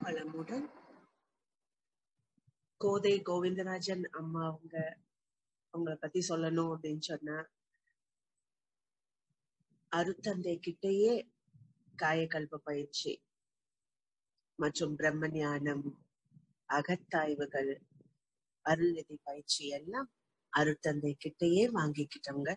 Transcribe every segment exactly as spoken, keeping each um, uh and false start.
வளமுடன். கோதை கோவிந்தராஜன் அம்மா அவங்க அவங்கள பத்தி சொல்லணும் அப்படின்னு சொன்னா, அருத்தந்தை கிட்டேயே காயகல்ப பயிற்சி மற்றும் பிரம்ம ஞானம், அகத்தாய்வுகள், அருள்நிதி பயிற்சி எல்லாம் அருத்தந்தை கிட்டேயே வாங்கிக்கிட்டவங்க.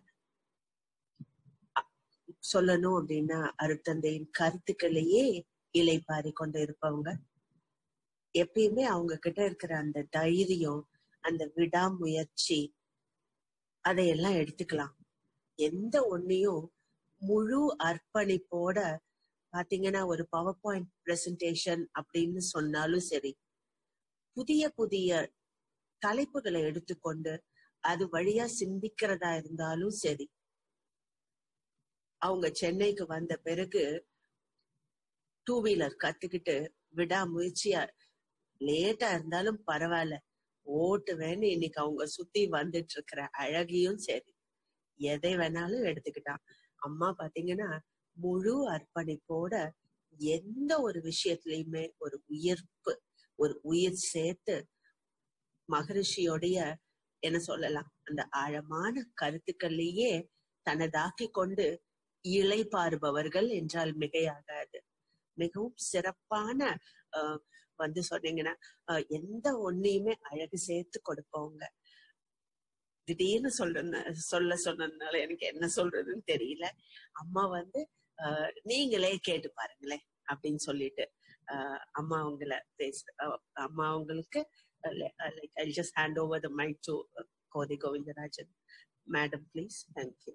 சொல்லணும் அப்படின்னா அருத்தந்தையின் கருத்துக்களையே இலைப்பாரி கொண்டு இருப்பவங்க. எப்பயுமே அவங்க கிட்ட இருக்கிற அந்த தைரியம், அந்த விடாமுயற்சி, அதையெல்லாம் எடுத்துக்கலாம். எந்த ஒன்னையும் முழு அர்ப்பணிப்போட பாத்தீங்கன்னா, ஒரு பவர் பாயிண்ட் பிரசன்டேஷன் அப்படின்னு சொன்னாலும் சரி, புதிய புதிய தலைப்புகளை எடுத்துக்கொண்டு அது வழியா சிந்திக்கிறதா இருந்தாலும் சரி, அவங்க சென்னைக்கு வந்த பிறகு டூ வீலர் கத்துக்கிட்டு விடாமுயற்சியா, லேட்டா இருந்தாலும் பரவாயில்ல ஓட்டுவேன்னு இன்னைக்கு அவங்க சுத்தி வந்துட்டு இருக்கிற அழகியும் சரி, எதை வேணாலும் எடுத்துக்கிட்டான். அம்மா பாத்தீங்கன்னா முழு அர்ப்பணிப்போட எந்த ஒரு விஷயத்திலயுமே ஒரு உயிர்ப்பு, ஒரு உயிர் சேர்த்து மகரிஷியோடைய என்ன சொல்லலாம், அந்த ஆழமான கருத்துக்கள்லயே தனதாக்கி கொண்டு இலை பாருபவர்கள் என்றால் மிகையாகாது. மிகவும் சிறப்பான அஹ் வந்து சொன்னீங்கன்னா எந்த ஒன்னையுமே அழகு சேர்த்து கொடுப்பவங்க. திடீர்னு சொல்ற சொல்ல சொன்னதுனால எனக்கு என்ன சொல்றதுன்னு தெரியல. அம்மா வந்து ஆஹ் நீங்களே கேட்டு பாருங்களேன் அப்படின்னு சொல்லிட்டு ஆஹ் அம்மா அவங்கள பேச அம்மா அவங்களுக்கு like I just hand over the mike to Kothai Govindarajan madam, please. Thank you.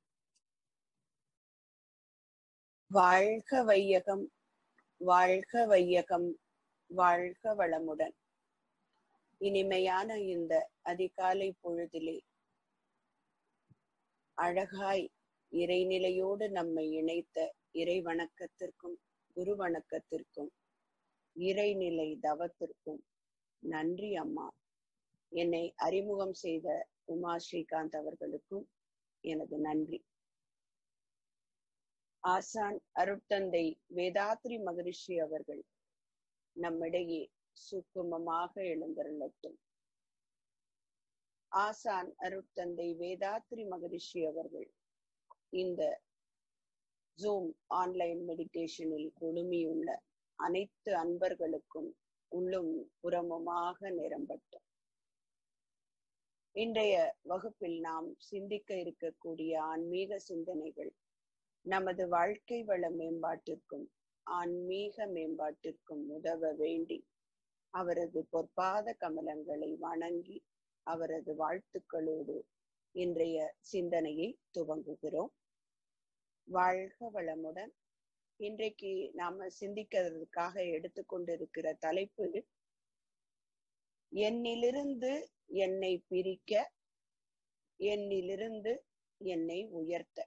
வாழ்க வையகம், வாழ்க வையகம், வாழ்க வளமுடன். இனிமையான இந்த அதிகாலை பொழுதிலே அழகாய் இறைநிலையோடு நம்மை இணைத்த இறை வணக்கத்திற்கும் குரு வணக்கத்திற்கும் இறைநிலை தவத்திற்கும் நன்றி அம்மா. என்னை அறிமுகம் செய்த உமா ஸ்ரீகாந்த் அவர்களுக்கும் எனது நன்றி. ஆசான் அருட்தந்தை வேதாத்ரி மகரிஷி அவர்கள் நம்மிடையே சுக்குமமாக எழுந்தருளட்டும். ஆசான் அருட்தந்தை வேதாத்ரி மகரிஷி அவர்கள் இந்த ஜூம் ஆன்லைன் மெடிடேஷனில் குழுமியுள்ள அனைத்து அன்பர்களுக்கும் உள்ளும் புறமுமாக நிரம்பட்டும். இன்றைய வகுப்பில் நாம் சிந்திக்க இருக்கக்கூடிய ஆன்மீக சிந்தனைகள் நமது வாழ்க்கை வள மேம்பாட்டிற்கும் ஆன்மீக மேம்பாட்டிற்கும் உதவ வேண்டி அவரது பொற்பாத கமலங்களை வணங்கி அவரது வாழ்த்துக்களோடு இன்றைய சிந்தனையை துவங்குகிறோம். வாழ்க வளமுடன். இன்றைக்கு நாம சிந்திக்கிறதுக்காக எடுத்துக்கொண்டிருக்கிற தலைப்பு, என்னிலிருந்து என்னை பிரிக்க, என்னிலிருந்து என்னை உயர்த்த.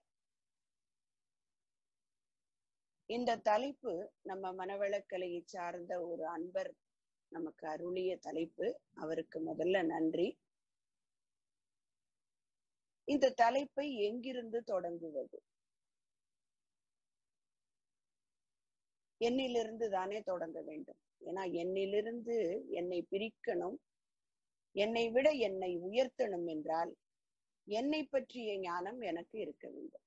இந்த தலைப்பு நம்ம மனவளக்கலையை சார்ந்த ஒரு அன்பர் நமக்கு அருளிய தலைப்பு. அவருக்கு முதல்ல நன்றி. இந்த தலைப்பை எங்கிருந்து தொடங்குவது? என்னிலிருந்து தானே தொடங்க வேண்டும். ஏன்னா என்னிலிருந்து என்னை பிரிக்கணும், என்னை விட என்னை உயர்த்தணும் என்றால் என்னை பற்றிய ஞானம் எனக்கு இருக்க வேண்டும்.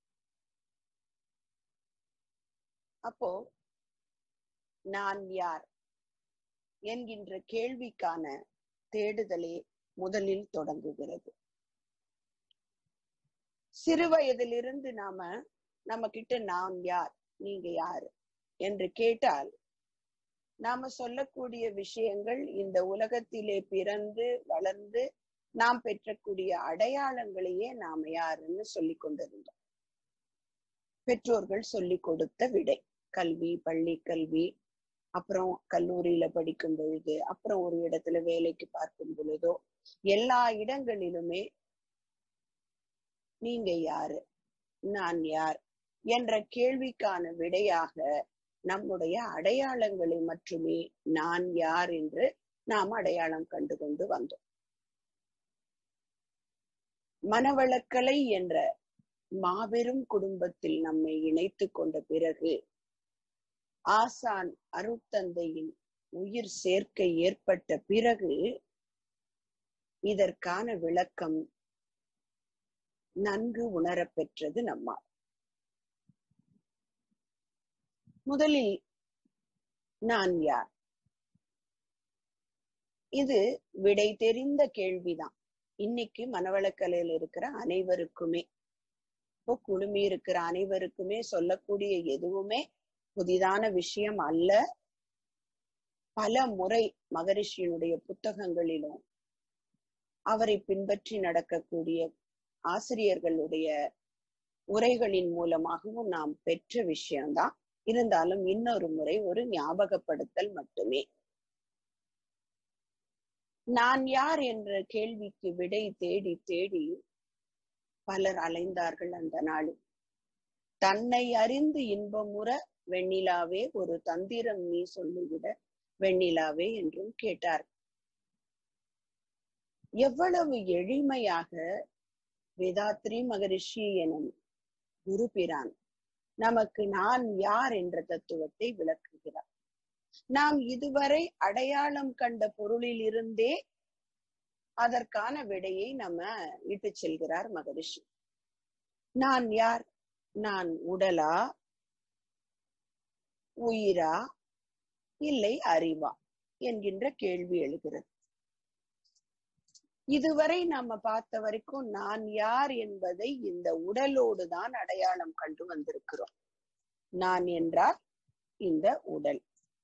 அப்போ நான் யார் என்கின்ற கேள்விக்கான தேடுதலே முதலில் தொடங்குகிறது. சிறு வயதிலிருந்து நாம நம்ம கிட்ட நான் யார், நீங்க யாரு என்று கேட்டால் நாம சொல்லக்கூடிய விஷயங்கள் இந்த உலகத்திலே பிறந்து வளர்ந்து நாம் பெற்றக்கூடிய அடையாளங்களையே நாம யாருன்னு சொல்லி கொண்டிருந்தோம். பெற்றோர்கள் சொல்லி கொடுத்த விடை, கல்வி, பள்ளி கல்வி, அப்புறம் கல்லூரியில படிக்கும் பொழுது, அப்புறம் ஒரு இடத்துல வேலைக்கு பார்க்கும் பொழுதோ, எல்லா இடங்களிலுமே நீங்க யாரு, நான் யார் என்ற கேள்விக்கான விடையாக நம்முடைய அடையாளங்களை மட்டுமே நான் யார் என்று நாம் அடையாளம் கண்டு கொண்டு வந்தோம். மனவளக்கலை என்ற மாபெரும் குடும்பத்தில் நம்மை இணைத்து கொண்ட பிறகு ஆசான் அருட்தந்தையின் உயிர் சேர்க்கை ஏற்பட்ட பிறகு இதற்கான விளக்கம் நன்கு உணரப்பெற்றது நம்மால். முதலில் நான் யார்? இது விடை தெரிந்த கேள்விதான் இன்னைக்கு மனவளக்கலையில் இருக்கிற அனைவருக்குமே. இப்போ குழுமி இருக்கிற அனைவருக்குமே சொல்லக்கூடிய எதுவுமே புதிதான விஷயம் அல்ல. பல முறை மகரிஷியினுடைய புத்தகங்களிலும் அவரை பின்பற்றி நடக்கக்கூடிய ஆசிரியர்களுடைய உரைகளின் மூலமாகவும் நாம் பெற்ற விஷயம்தான். இருந்தாலும் இன்னொரு முறை ஒரு ஞாபகப்படுத்தல் மட்டுமே. நான் யார் என்ற கேள்விக்கு விடை தேடி தேடி பலர் அலைந்தார்கள் அந்த நாளில். தன்னை அறிந்து இன்பமுற வெண்ணிலாவே ஒரு தந்திரம் நீ சொல்லிவிட வெண்ணிலாவே என்றும் கேட்டார். எவ்வளவு எளிமையாக வேதாத்ரி மகரிஷி எனும் குருபிரான் நமக்கு நான் யார் என்ற தத்துவத்தை விளக்குகிறார். நாம் இதுவரை அடையாளம் கண்ட பொருளில் இருந்தே அதற்கான விடையை நம்ம இட்டு செல்கிறார் மகரிஷி. நான் யார்? நான் உடலா, உயிரா, இல்லை அறிவா என்கின்ற கேள்வி எழுகிறது. இதுவரை நம்ம பார்த்த வரைக்கும் நான் யார் என்பதை இந்த உடலோடு தான் அடையாளம் கண்டு வந்திருக்கிறோம். நான் என்றால் இந்த உடல்.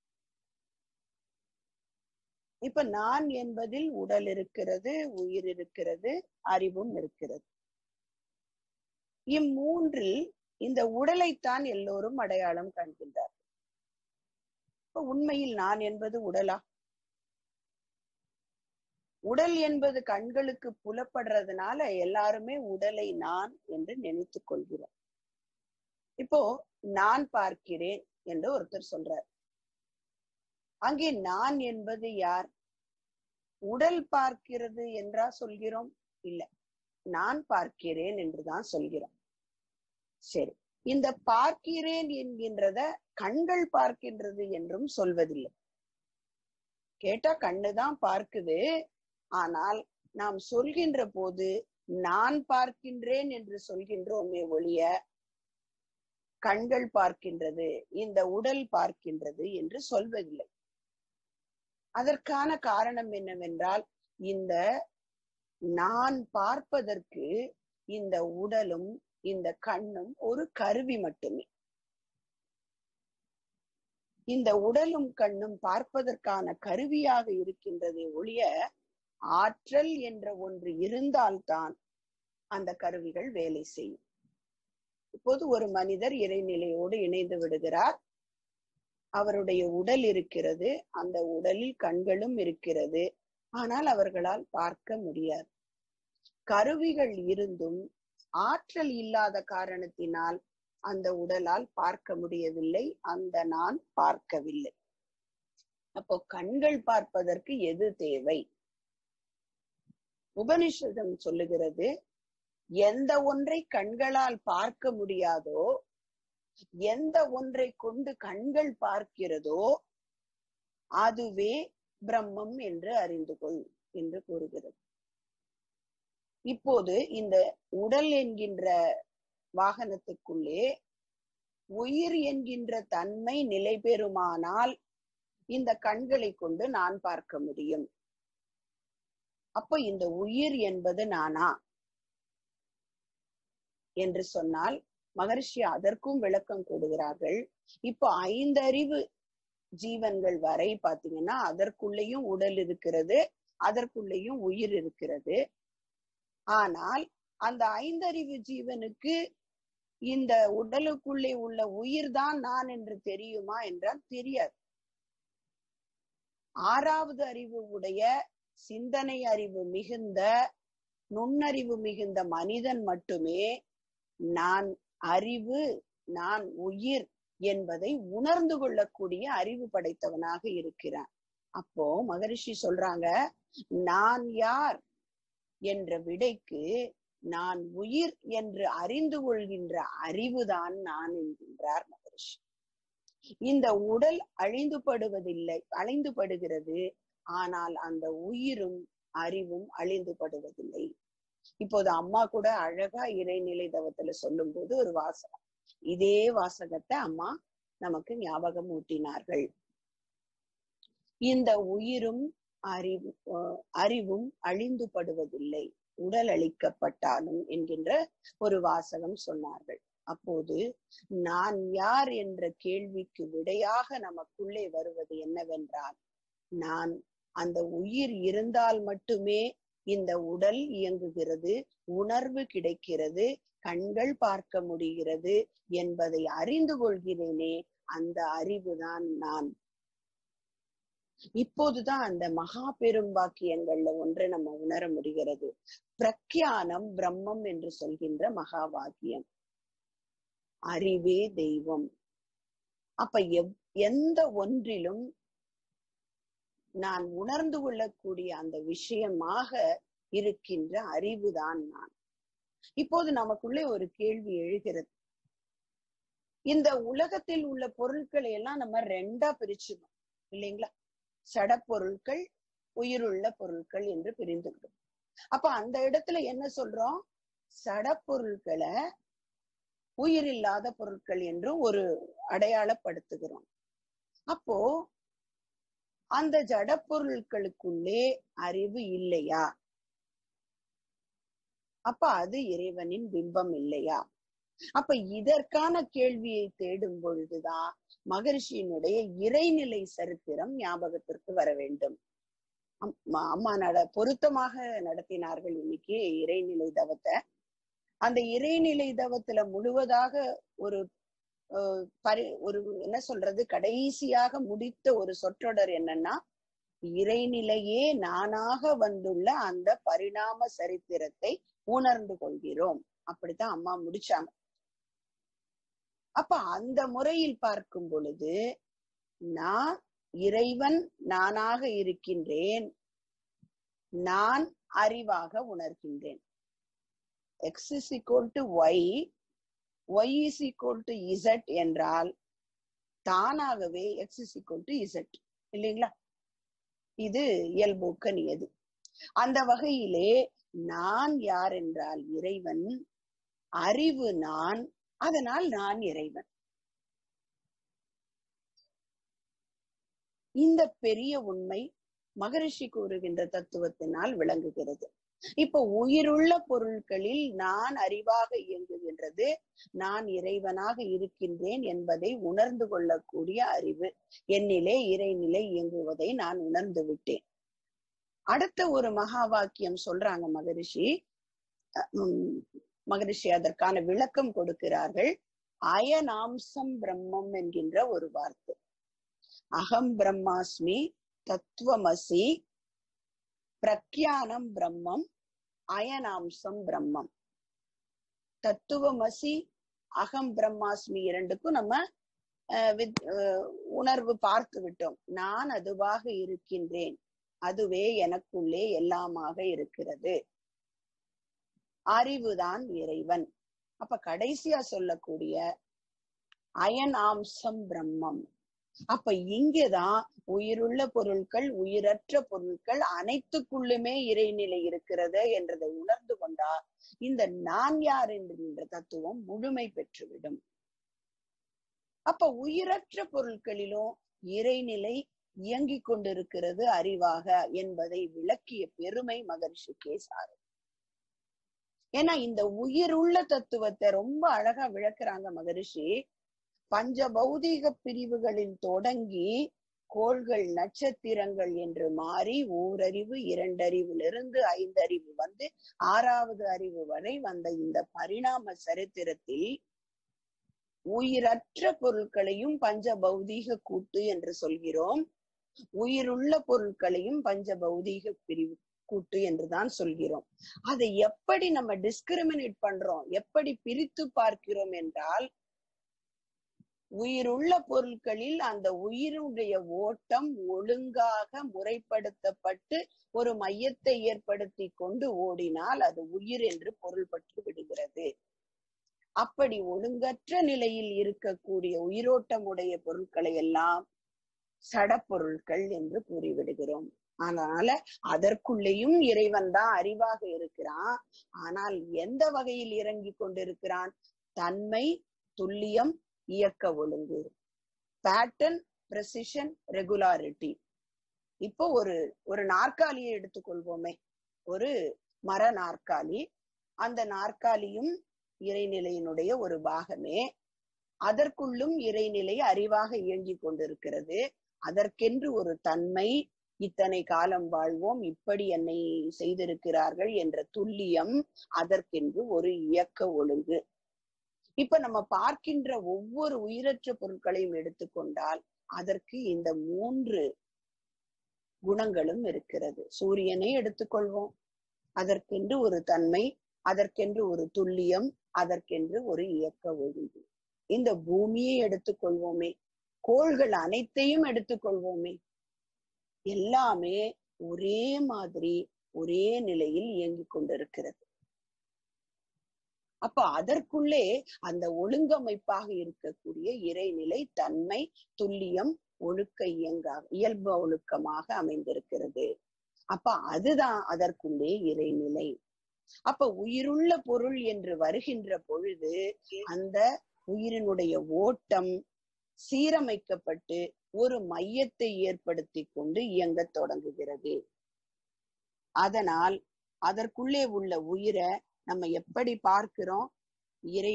இப்ப நான் என்பதில் உடல் இருக்கிறது, உயிர் இருக்கிறது, அறிவும் இருக்கிறது. இம்மூன்றில் இந்த உடலைத்தான் எல்லோரும் அடையாளம் காண்கின்றார். இப்ப உண்மையில் நான் என்பது உடலா? உடல் என்பது கண்களுக்கு புலப்படுறதுனால எல்லாருமே உடலை நான் என்று நினைத்துக் கொள்கிறோம். இப்போ நான் பார்க்கிறேன் என்று ஒருத்தர் சொல்றார். அங்கே நான் என்பது யார்? உடல் பார்க்கிறது என்றா சொல்கிறோம்? இல்ல, நான் பார்க்கிறேன் என்றுதான் சொல்கிறோம். சரி, இந்த பார்க்கிறேன் என்கின்றத கண்கள் பார்க்கின்றது என்றும் சொல்வதில்லை. கேட்டா கண்ணுதான் பார்க்குது. ஆனால் நாம் சொல்கின்ற போது நான் பார்க்கின்றேன் என்று சொல்கின்றோமே ஒழிய கண்கள் பார்க்கின்றது, இந்த உடல் பார்க்கின்றது என்று சொல்வதில்லை. அதற்கான காரணம் என்னவென்றால், இந்த நான் பார்ப்பதற்கு இந்த உடலும் இந்த கண்ணும் ஒரு கருவி மட்டுமே. இந்த உடலும் கண்ணும் பார்ப்பதற்கான கருவியாக இருக்கின்றதே ஒழிய ஆற்றல் என்ற ஒன்று இருந்தால்தான் அந்த கருவிகள் வேலை செய்யும். இப்போது ஒரு மனிதர் இறைநிலையோடு இணைந்து விடுகிறார். அவருடைய உடல் இருக்கிறது, அந்த உடலில் கண்களும் இருக்கிறது. ஆனால் அவர்களால் பார்க்க முடியாது. கருவிகள் இருந்தும் ஆற்றல் இல்லாத காரணத்தினால் அந்த உடலால் பார்க்க முடியவில்லை, அந்த நான் பார்க்கவில்லை. அப்போ கண்கள் பார்ப்பதற்கு எது தேவை? உபனிஷதம் சொல்லுகிறது, எந்த ஒன்றை கண்களால் பார்க்க முடியாதோ, எந்த ஒன்றை கொண்டு கண்கள் பார்க்கிறதோ அதுவே பிரம்மம் என்று அறிந்து கொள் என்று கூறுகிறது. இப்போது இந்த உடல் என்கின்ற வாகனத்துக்குள்ளே உயிர் என்கின்ற தன்மை நிலை பெறுமானால் இந்த கண்களை கொண்டு நான் பார்க்க முடியும். அப்போ இந்த உயிர் என்பது நானா என்று சொன்னால் மகரிஷி அதற்கும் விளக்கம் கொடுக்கிறார்கள். இப்போ ஐந்து அறிவு ஜீவன்கள் வரை பாத்தீங்கன்னா அதற்குள்ளேயும் உடல் இருக்கிறது, அதற்குள்ளேயும் உயிர் இருக்கிறது. ஆனால் அந்த ஐந்தறிவு ஜீவனுக்கு இந்த உடலுக்குள்ளே உள்ள உயிர் தான் நான் என்று தெரியுமா என்றால் தெரியாது. ஆறாவது அறிவு உடைய சிந்தனை அறிவு மிகுந்த நுண்ணறிவு மிகுந்த மனிதன் மட்டுமே நான் அறிவு, நான் உயிர் என்பதை உணர்ந்து கொள்ளக்கூடிய அறிவு படைத்தவனாக இருக்கிறான். அப்போ மகரிஷி சொல்றாங்க, நான் யார் என்ற விடைக்கு நான் உயிர் என்று அறிந்து கொள்கின்ற அறிவுதான் நான் என்கின்றார் மகரிஷி. இந்த உடல் அழிந்துபடுவதில்லை, அழிந்துபடுகிறது. ஆனால் அந்த உயிரும் அறிவும் அழிந்துபடுவதில்லை. இப்போது அம்மா கூட அழகா இறைநிலை தவத்துல சொல்லும் போது ஒரு வாசகம், இதே வாசகத்தை அம்மா நமக்கு ஞாபகம் ஊட்டினார்கள். இந்த உயிரும் அறிவு அறிவும் அழிந்துபடுவதில்லை, உடல் அழிக்கப்பட்டாலும் என்கின்ற ஒரு வாசகம் சொன்னார்கள். அப்போது நான் யார் என்ற கேள்விக்கு விடையாக நமக்குள்ளே வருவது என்னவென்றால், நான் அந்த உயிர் இருந்தால் மட்டுமே இந்த உடல் இயங்குகிறது, உணர்வு கிடைக்கிறது, கண்கள் பார்க்க முடிகிறது என்பதை அறிந்து கொள்கிறேனே, அந்த அறிவுதான் நான். இப்போதுதான் அந்த மகா பெரும் வாக்கியங்கள்ல ஒன்றை நம்ம உணர முடிகிறது. பிரக்யானம் பிரம்மம் என்று சொல்கின்ற மகா வாக்கியம், அறிவே தெய்வம். அப்ப எவ் எந்த ஒன்றிலும் நான் உணர்ந்து கொள்ளக்கூடிய அந்த விஷயமாக இருக்கின்ற அறிவுதான் நான். இப்போது நமக்குள்ளே ஒரு கேள்வி எழுகிறது. இந்த உலகத்தில் உள்ள பொருட்களை எல்லாம் நம்ம ரெண்டா பிரிச்சுக்கணும் இல்லைங்களா? சட பொருட்கள், உயிருள்ள பொருட்கள் என்று பிரிந்துக்கிறோம். அப்ப அந்த இடத்துல என்ன சொல்றோம்? சட பொருட்களை உயிரில்லாத பொருட்கள் என்று ஒரு அடையாளப்படுத்துகிறோம். அப்போ அந்த ஜட பொருட்களுக்குள்ளே அறிவு இல்லையா? அப்ப அது இறைவனின் பிம்பம் இல்லையா? அப்ப இதற்கான கேள்வியை தேடும் பொழுதுதான் மகரிஷியினுடைய இறைநிலை சரித்திரம் ஞாபகத்திற்கு வர வேண்டும். அம்மா நட பொருத்தமாக நடத்தினார்கள் இன்னைக்கு இறைநிலை தவத்தை. அந்த இறைநிலை தவத்துல முழுவதாக ஒரு பரி ஒரு என்ன சொல்றது கடைசியாக முடித்த ஒரு சொற்றொடர் என்னன்னா, இறைநிலையே நானாக வந்துள்ள அந்த பரிணாம சரித்திரத்தை உணர்ந்து கொள்கிறோம். அப்படித்தான் அம்மா முடிச்சாங்க. அப்ப அந்த முறையில் பார்க்கும் பொழுது நான் இறைவன் நானாக இருக்கின்றேன், நான் அறிவாக உணர்கின்றேன். X is equal to Y, Y is equal to Z என்றால் தானாகவே X is equal to Z இல்லைங்களா? இது இயல்போக்க நியதி. அந்த வகையிலே நான் யார் என்றால் இறைவன், அறிவு நான், அதனால் நான் இறைவன். இந்த பெரிய உண்மை மகரிஷி கூறுகின்ற தத்துவத்தினால் விளங்குகிறது. இப்ப உயிருள்ள பொருட்களில் நான் அறிவாக இயங்குகின்றது, நான் இறைவனாக இருக்கின்றேன் என்பதை உணர்ந்து கொள்ளக்கூடிய அறிவு என்னிலே இறைநிலை இயங்குவதை நான் உணர்ந்து விட்டேன். அடுத்த ஒரு மகா வாக்கியம் சொல்றாங்க மகரிஷி. மகரிஷி அதற்கான விளக்கம் கொடுக்கிறார்கள். அயனாம்சம் பிரம்மம் என்கின்ற ஒரு வார்த்தை. அகம் பிரம்மாஸ்மி, தத்துவமசி, பிரக்யானம் பிரம்மம், அயனாம்சம் பிரம்மம். தத்துவமசி, அகம் பிரம்மாஸ்மி இரண்டுக்கும் நம்ம உணர்வு பார்த்து விட்டோம். நான் அதுவாக இருக்கின்றேன், அதுவே எனக்குள்ளே எல்லாமாக இருக்கிறது. அறிவுதான் இறைவன். அப்ப கடைசியா சொல்லக்கூடிய அயனாம்சம் பிரம்மம். அப்ப இங்கேதான் உயிருள்ள பொருட்கள், உயிரற்ற பொருட்கள் அனைத்துக்குள்ளுமே இறைநிலை இருக்கிறது என்றதை உணர்ந்து கொண்டா இந்த நான் யார் என்கின்ற தத்துவம் முழுமை பெற்றுவிடும். அப்ப உயிரற்ற பொருட்களிலும் இறைநிலை இயங்கிக் கொண்டிருக்கிறது அறிவாக என்பதை விளக்கிய பெருமை மகரிஷிக்கே சாரும். ஏன்னா இந்த உயிருள்ள தத்துவத்தை ரொம்ப அழகா விளக்குறாங்க மகரிஷி. பஞ்ச பௌதீக பிரிவுகளில் தொடங்கி கோள்கள், நட்சத்திரங்கள் என்று மாறி ஓரறிவு, இரண்டறிவிலிருந்து ஐந்தறிவு வந்து ஆறாவது அறிவு வரை வந்த இந்த பரிணாம சரித்திரத்தில் உயிரற்ற பொருட்களையும் பஞ்ச பௌதீக கூட்டு என்று சொல்கிறோம், உயிருள்ள பொருட்களையும் பஞ்ச பௌதீக பிரிவு கூட்டு என்றுதான் சொல்கிறோம். அதை எப்படி நம்ம டிஸ்கிரிமினேட் பண்றோம், எப்படி பிரித்து பார்க்கிறோம் என்றால், உயிருள்ள பொருட்களில் அந்த உயிருடைய ஓட்டம் ஒழுங்காக முறைப்படுத்தப்பட்டு ஒரு மையத்தை ஏற்படுத்தி கொண்டு ஓடினால் அது உயிர் என்று பொருள்பட்டு விடுகிறது. அப்படி ஒழுங்கற்ற நிலையில் இருக்கக்கூடிய உயிரோட்டமுடைய பொருட்களை எல்லாம் சடப்பொருட்கள் என்று கூறிவிடுகிறோம். அதனால அதற்குள்ளேயும் இறைவன் தான் அறிவாக இருக்கிறான். ஆனால் எந்த வகையில் இறங்கி கொண்டிருக்கிறான்? தன்மை, துல்லியம், இயக்க ஒழுங்கு, பேட்டர்ன், பிரெசிஷன், ரெகுலாரிட்டி. இப்போ ஒரு ஒரு நாற்காலியை எடுத்துக்கொள்வோமே, ஒரு மர நாற்காலி. அந்த நாற்காலியும் இறைநிலையினுடைய ஒரு பாகமே. அதற்குள்ளும் இறைநிலை அறிவாக இயங்கி கொண்டிருக்கிறது. அதற்கென்று ஒரு தன்மை, இத்தனை காலம் வாழ்வோம், இப்படி என்னை செய்திருக்கிறார்கள் என்ற துல்லியம், அதற்கென்று ஒரு இயக்க ஒழுங்கு. இப்ப நம்ம பார்க்கின்ற ஒவ்வொரு உயிரற்ற பொருட்களையும் எடுத்துக்கொண்டால் அதற்கு இந்த மூன்று குணங்களும் இருக்கிறது. சூரியனை எடுத்துக்கொள்வோம், அதற்கென்று ஒரு தன்மை, அதற்கென்று ஒரு துல்லியம், அதற்கென்று ஒரு இயக்க ஒழுங்கு. இந்த பூமியை எடுத்துக்கொள்வோமே, கோள்கள் அனைத்தையும் எடுத்துக்கொள்வோமே, எல்லாமே ஒரே மாதிரி ஒரே நிலையில் இயங்கிக் கொண்டிருக்கிறது. அப்ப அதற்குள்ளே அந்த ஒழுங்கமைப்பாக இருக்கக்கூடிய இறைநிலை, தன்மை, துல்லியம், ஒழுக்க இயங்காக இயல்பு ஒழுக்கமாக அமைந்திருக்கிறது. அப்ப அதுதான் அதற்குள்ளே இறைநிலை. அப்ப உயிருள்ள பொருள் என்று வருகின்ற பொழுது அந்த உயிரினுடைய ஓட்டம் சீரமைக்கப்பட்டு ஒரு மையத்தை ஏற்படுத்தி கொண்டு இயங்க தொடங்குகிறது. அதனால் அதற்குள்ளே உள்ள உயிரை நம்ம எப்படி பார்க்கிறோம்? இறை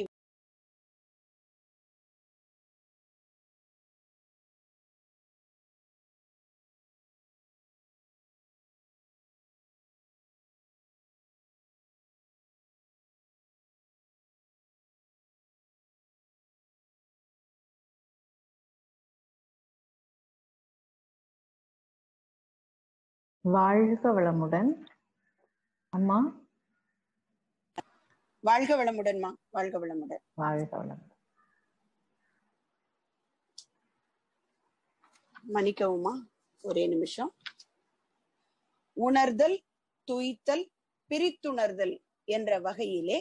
வாழ்க வளமுடன் அம்மா. வாழ்க வளமுடன்மா. வாழ்க வளமுடன். வாழ்க வளமுடன். மன்னிக்கவுமா, ஒரே நிமிஷம். உணர்தல், துய்த்தல், பிரித்துணர்தல் என்ற வகையிலே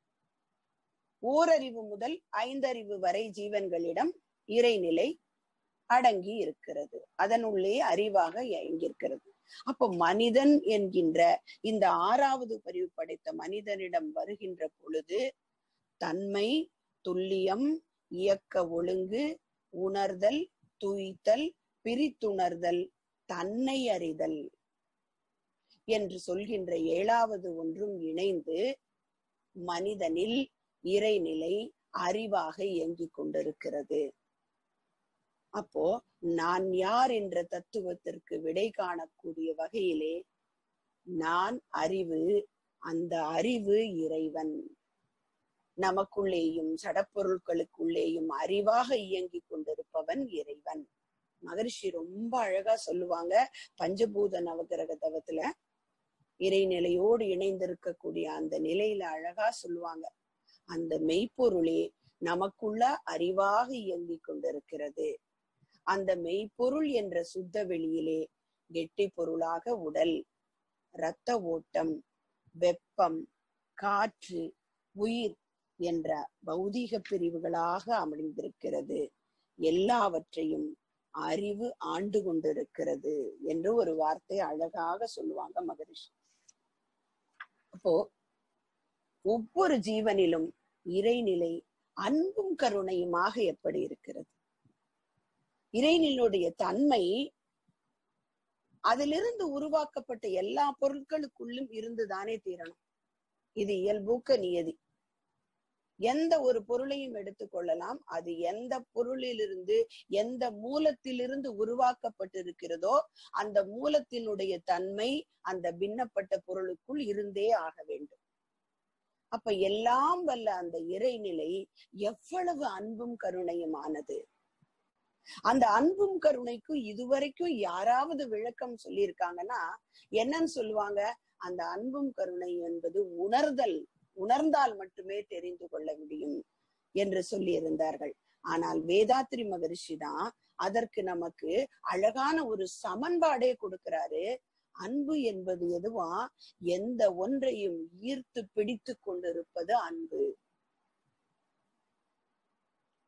ஓரறிவு முதல் ஐந்தறிவு வரை ஜீவன்களிடம் இறைநிலை அடங்கி இருக்கிறது. அதனுள்ளே அறிவாக இயங்கியிருக்கிறது. அப்போ மனிதன் என்கின்ற இந்த ஆறாவது பதிவு படைத்த மனிதனிடம் வருகின்ற பொழுது தன்மை, துல்லியம், இயக்க ஒழுங்கு, உணர்தல், துய்த்தல், பிரித்துணர்தல், தன்னை அறிதல் என்று சொல்கின்ற ஏழாவது ஒன்றும் இணைந்து மனிதனில் இறைநிலை அறிவாக இயங்கிக் கொண்டிருக்கிறது. அப்போ நான் யார் என்ற தத்துவத்திற்கு விடை காணக்கூடிய வகையிலே நான் அறிவு, அந்த அறிவு இறைவன். நமக்குள்ளேயும் சடப்பொருட்களுக்குள்ளேயும் அறிவாக இயங்கி கொண்டிருப்பவன் இறைவன். மகரிஷி ரொம்ப அழகா சொல்லுவாங்க, பஞ்சபூத நவகிரக தவத்துல இறைநிலையோடு இணைந்திருக்கக்கூடிய அந்த நிலையில அழகா சொல்லுவாங்க, அந்த மெய்ப்பொருளே நமக்குள்ள அறிவாக இயங்கி கொண்டிருக்கிறது. அந்த மெய்ப்பொருள் என்ற சுத்த வெளியிலே கெட்டி பொருளாக உடல், இரத்த ஓட்டம், வெப்பம், காற்று, உயிர் என்ற பௌதீக பிரிவுகளாக அமைந்திருக்கிறது. எல்லாவற்றையும் அறிவு ஆண்டு கொண்டிருக்கிறது என்று ஒரு வார்த்தை அழகாக சொல்லுவாங்க மகரிஷி. அப்போ ஒவ்வொரு ஜீவனிலும் இறைநிலை அன்பும் கருணையுமாக எப்படி இருக்கிறது? இறைநிலையுடைய தன்மை அதிலிருந்து உருவாக்கப்பட்ட எல்லா பொருட்களுக்குள்ளும் இருந்துதானே தீரணும். இது இயல்பூக்க நியதி. எந்த ஒரு பொருளையும் எடுத்துக்கொள்ளலாம், அது எந்த பொருளிலிருந்து எந்த மூலத்திலிருந்து உருவாக்கப்பட்டிருக்கிறதோ அந்த மூலத்தினுடைய தன்மை அந்த பின்னப்பட்ட பொருளுக்குள் இருந்தே ஆக வேண்டும். அப்ப எல்லாம் வல்ல அந்த இறைநிலை எவ்வளவு அன்பும் கருணையுமானது. அந்த அன்பும் கருணைக்கும் இதுவரைக்கும் யாராவது விளக்கம் சொல்லியிருக்காங்கன்னா என்னன்னு சொல்லுவாங்க? அந்த அன்பும் கருணை என்பது உணர்தல், உணர்ந்தால் மட்டுமே தெரிந்து கொள்ள முடியும் என்று சொல்லி இருந்தார்கள். ஆனால் வேதாத்ரி மகரிஷி தான் அதற்கு நமக்கு அழகான ஒரு சமன்பாடே கொடுக்கிறாரு. அன்பு என்பது எதுவா? எந்த ஒன்றையும் ஈர்த்து பிடித்து கொண்டிருப்பது அன்பு.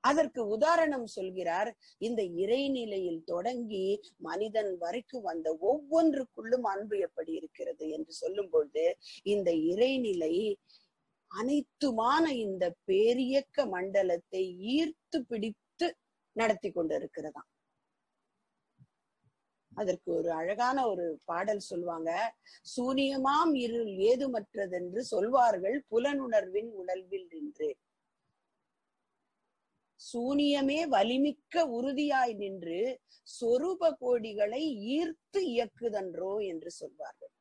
அதற்கு உதாரணம் சொல்கிறார். இந்த இறைநிலையில் தொடங்கி மனிதன் வரைக்கும் வந்த ஒவ்வொன்றுக்குள்ளும் அன்பு எப்படி இருக்கிறது என்று சொல்லும் பொழுது, இந்த இறைநிலை அனைத்துமான இந்த பேரியக்க மண்டலத்தை ஈர்த்து பிடித்து நடத்தி கொண்டு இருக்கிறதா. அதற்கு ஒரு அழகான ஒரு பாடல் சொல்லுவாங்க. சூனியமாம் இருள் ஏதுமற்றதென்று சொல்வார்கள் புலனுணர்வின் உணர்வில் நின்று. சூனியமே வலிமிக்க உறுதியாய் நின்று சொரூப கோடிகளை ஈர்த்து இயக்குதன்றோ என்று சொல்வார்கள்.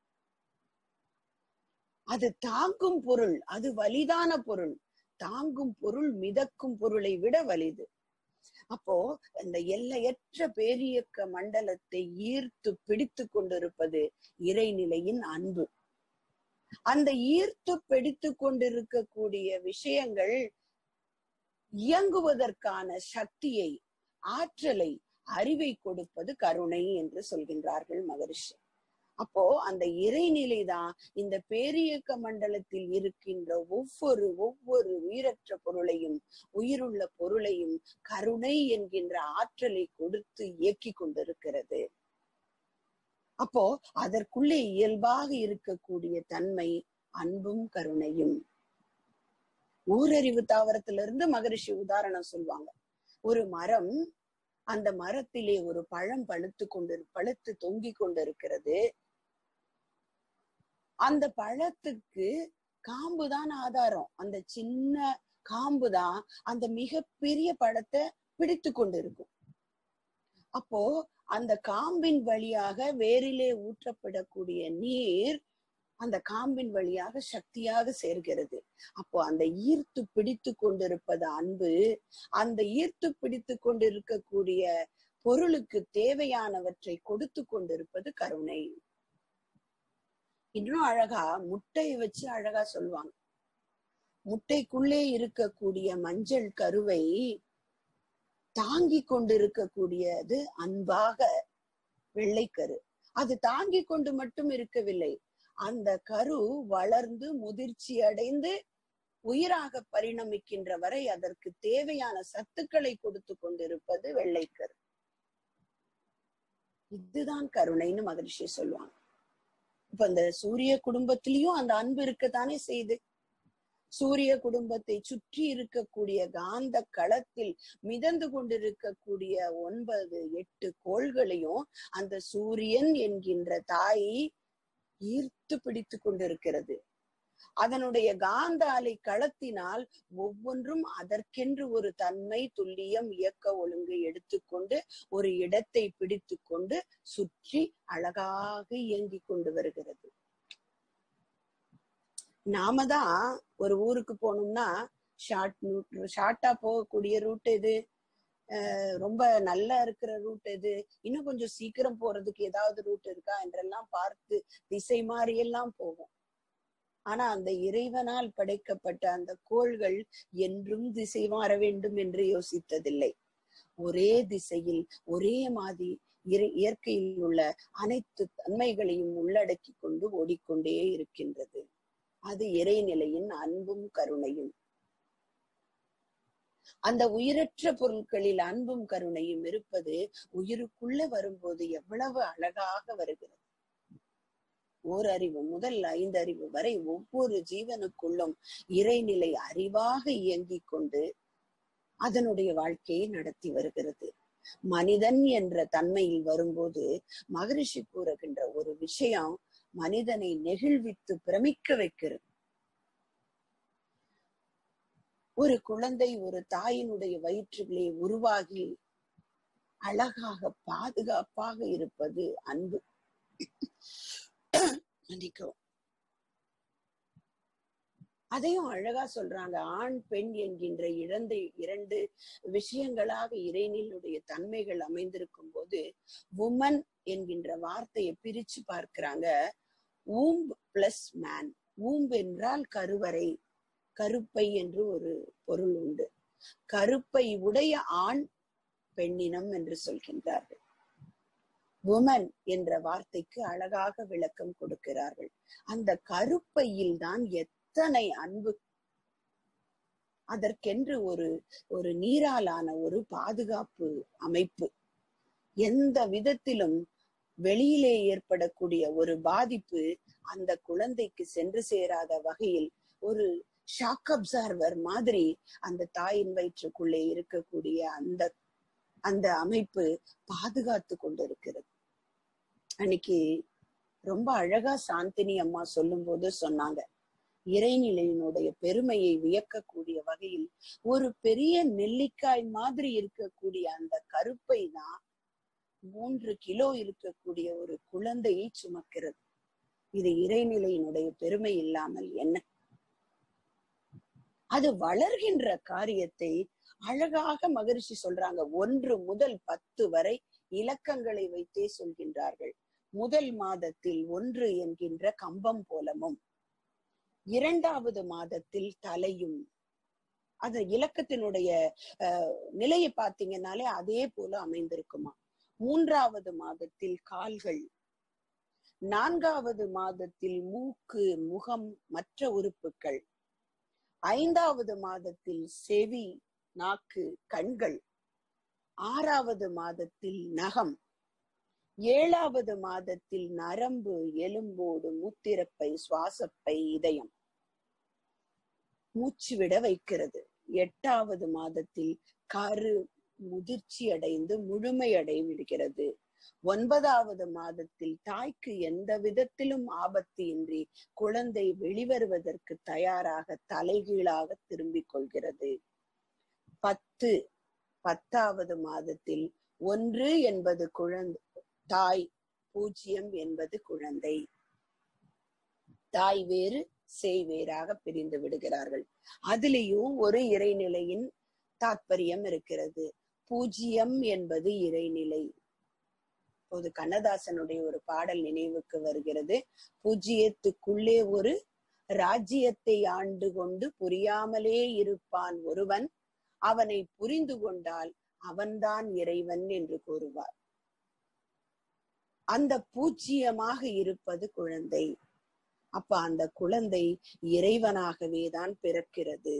அது தாங்கும் பொருள், அது வலிதான பொருள். தாங்கும் பொருள் மிதக்கும் பொருளை விட வலிது. அப்போ இந்த எல்லையற்ற பேரியக்க மண்டலத்தை ஈர்த்து பிடித்து கொண்டிருப்பது இறைநிலையின் அன்பு. அந்த ஈர்த்து பிடித்து கொண்டிருக்கக்கூடிய விஷயங்கள் இயங்குவதற்கான சக்தியை, ஆற்றலை, அறிவை கொடுப்பது கருணை என்று சொல்கின்றார்கள் மகரிஷி. அப்போ அந்த இறைநிலைதான் இந்த பேரியக்க மண்டலத்தில் இருக்கின்ற ஒவ்வொரு ஒவ்வொரு உயிரற்ற பொருளையும் உயிருள்ள பொருளையும் கருணை என்கின்ற ஆற்றலை கொடுத்து இயக்கி கொண்டிருக்கிறது. அப்போ அதற்குள்ளே இயல்பாக இருக்கக்கூடிய தன்மை அன்பும் கருணையும். ஊரறிவு தாவரத்திலிருந்து மகரிஷி உதாரணம் சொல்லுவாங்க. ஒரு மரம், அந்த மரத்திலே ஒரு பழம் பழுத்து கொண்டு பழுத்து தொங்கி கொண்டிருக்கிறது. அந்த பழத்துக்கு காம்புதான் ஆதாரம். அந்த சின்ன காம்புதான் அந்த மிகப்பெரிய பழத்தை பிடித்து கொண்டிருக்கும். அப்போ அந்த காம்பின் வழியாக வேரிலே ஊற்றப்படக்கூடிய நீர் அந்த காம்பின் வழியாக சக்தியாக சேர்கிறது. அப்போ அந்த ஈர்த்து பிடித்து கொண்டிருப்பது அன்பு. அந்த ஈர்த்து பிடித்து கொண்டிருக்கக்கூடிய பொருளுக்கு தேவையானவற்றை கொடுத்து கொண்டிருப்பது கருணை. இன்னும் அழகா முட்டையை வச்சு அழகா சொல்லுவாங்க. முட்டைக்குள்ளே இருக்கக்கூடிய மஞ்சள் கருவை தாங்கி கொண்டிருக்கக்கூடியது அன்பாக வெள்ளைக்கரு. அது தாங்கி கொண்டு மட்டும் இருக்கவில்லை, அந்த கரு வளர்ந்து முதிர்ச்சி அடைந்து உயிராக பரிணமிக்கின்ற வரை அதற்கு தேவையான சத்துக்களை கொடுத்து கொண்டிருப்பது வெள்ளைக்கரு. இதுதான் கருணைன்னு மகரிஷி சொல்லுவாங்க. இப்ப இந்த சூரிய குடும்பத்திலயும் அந்த அன்பு இருக்கத்தானே செய்யுது. சூரிய குடும்பத்தை சுற்றி இருக்கக்கூடிய காந்த களத்தில் மிதந்து கொண்டிருக்கக்கூடிய ஒன்பது எட்டு கோள்களையும் அந்த சூரியன் என்கின்ற தாய் ஈர்த்து பிடித்து கொண்டிருக்கிறது. அதனுடைய காந்த அலை களத்தினால் ஒவ்வொன்றும் அதற்கென்று ஒரு தன்மை, துல்லியம், இயக்க ஒழுங்கு எடுத்துக்கொண்டு ஒரு இடத்தை பிடித்து கொண்டு சுற்றி அழகாக இயங்கி கொண்டு வருகிறது. நாம தான் ஒரு ஊருக்கு போனோம்னா ஷார்ட் ஷார்ட்டா போகக்கூடிய ரூட் எது, அஹ் ரொம்ப நல்லா இருக்கிற ரூட் எது, இன்னும் கொஞ்சம் சீக்கிரம் போறதுக்கு ஏதாவது ரூட் இருக்கா என்றெல்லாம் பார்த்து திசை மாறி எல்லாம் போவோம். ஆனா அந்த இறைவனால் படைக்கப்பட்ட அந்த கோள்கள் என்றும் திசை மாற வேண்டும் என்று யோசித்ததில்லை. ஒரே திசையில் ஒரே மாதிரி இயற்கையில் உள்ள அனைத்து தன்மைகளையும் உள்ளடக்கி கொண்டு ஓடிக்கொண்டே இருக்கின்றது. அது இறைநிலையின் அன்பும் கருணையும். அந்த உயிரற்ற பொருட்களில் அன்பும் கருணையும் இருப்பது உயிருக்குள்ள வரும்போது எவ்வளவு அழகாக வருகிறது. ஓர் அறிவு முதல் ஐந்து அறிவு வரை ஒவ்வொரு ஜீவனுக்குள்ளும் இறைநிலை அறிவாக இயங்கிக் கொண்டு அதனுடைய வாழ்க்கையை நடத்தி வருகிறது. மனிதன் என்ற தன்மையில் வரும்போது மகரிஷி கூறுகின்ற ஒரு விஷயம் மனிதனை நெகிழ்வித்து பிரமிக்க வைக்கிறது. ஒரு குழந்தை ஒரு தாயினுடைய வயிற்றுகளே உருவாகி அழகாக பாதுகாப்பாக இருப்பது அன்பு. அதையும் அழகா சொல்றாங்க. ஆண் பெண் என்கின்ற இரண்டு இரண்டு விஷயங்களாக இறைநிலையுடைய தன்மைகள் அமைந்திருக்கும் போது உமன் என்கின்ற வார்த்தையை பிரிச்சு பார்க்கிறாங்க. ஊம்பு பிளஸ் மேன். ஊம்பு என்றால் கருவறை, கருப்பை என்று ஒரு பொருள் உண்டு. கருப்பை உடைய ஆண் பெண்ணினம் என்று சொல்கின்றார்கள். உமன் என்ற வார்த்தைக்கு அழகாக விளக்கம் கொடுக்கிறார்கள். அந்த கருப்பையில் தான் எத்தனை அன்பு அதற்கென்று ஒரு ஒரு நீராலான ஒரு பாதுகாப்பு அமைப்பு. எந்த விதத்திலும் வெளியிலே ஏற்படக்கூடிய ஒரு பாதிப்பு அந்த குழந்தைக்கு சென்று சேராத வகையில் ஒரு ஷாக் அப்சர்வர் மாதிரி அந்த தாயின் வயிற்றுக்குள்ளே இருக்கக்கூடிய அந்த அந்த அமைப்பு பாதுகாத்து கொண்டிருக்கிறது. அன்னைக்கு ரொம்ப அழகா சாந்தினி அம்மா சொல்லும் போது சொன்னாங்க, இறைநிலையினுடைய பெருமையை வியக்கக்கூடிய வகையில் ஒரு பெரிய நெல்லிக்காய் மாதிரி இருக்கக்கூடிய அந்த கருப்பை தான் மூன்று கிலோ இருக்கக்கூடிய ஒரு குழந்தையை சுமக்கிறது. இது இறைநிலையினுடைய பெருமை இல்லாமல் என்ன? அது வளர்கின்ற காரியத்தை அழகாக மகரிஷி சொல்றாங்க. ஒன்று முதல் பத்து வரை இலக்கங்களை வைத்தே சொல்கின்றார்கள். முதல் மாதத்தில் ஒன்று என்கின்ற கம்பம் போலமும், இரண்டாவது மாதத்தில் தலையும், அந்த இலக்கத்தினுடைய அஹ் நிலையை பார்த்தீங்கன்னாலே அதே போல அமைந்திருக்குமா. மூன்றாவது மாதத்தில் கால்கள், நான்காவது மாதத்தில் மூக்கு, முகம், மற்ற உறுப்புகள், ஐந்தாவது மாதத்தில் செவி, நாக்கு, கண்கள், ஆறாவது மாதத்தில் நகம், ஏழாவது மாதத்தில் நரம்பு, எலும்போடு, மூத்திரப்பை, சுவாசப்பை, இதயம் மூச்சு விட வைக்கிறது. எட்டாவது மாதத்தில் கரு முதிர்ச்சி அடைந்து முழுமை அடைவிடுகிறது. ஒன்பதாவது மாதத்தில் தாய்க்கு எந்த விதத்திலும் ஆபத்து இன்றி குழந்தை வெளிவருவதற்கு தயாராக தலைகீழாக திரும்பிக் கொள்கிறது. பத்து பத்தாவது மாதத்தில் ஒன்று என்பது குழந்தை தாய், பூஜ்ஜியம் என்பது குழந்தை. தாய் வேறு சேய் வேறாக பிரிந்து விடுகிறார்கள். அதிலேயும் ஒரு இறைநிலையின் தாற்பயம் இருக்கிறது. பூஜ்ஜியம் என்பது இறைநிலை. இப்போது கண்ணதாசனுடைய ஒரு பாடல் நினைவுக்கு வருகிறது. பூஜ்ஜியத்துக்குள்ளே ஒரு ராஜ்யத்தை ஆண்டு கொண்டு புரியாமலே இருப்பான் ஒருவன், அவனை புரிந்து கொண்டால் அவன்தான் இறைவன் என்று கூறுவார். அந்த பூஜ்ஜியமாக இருப்பது குழந்தை. அப்ப அந்த குழந்தை இறைவனாகவே தான் பிறக்கிறது.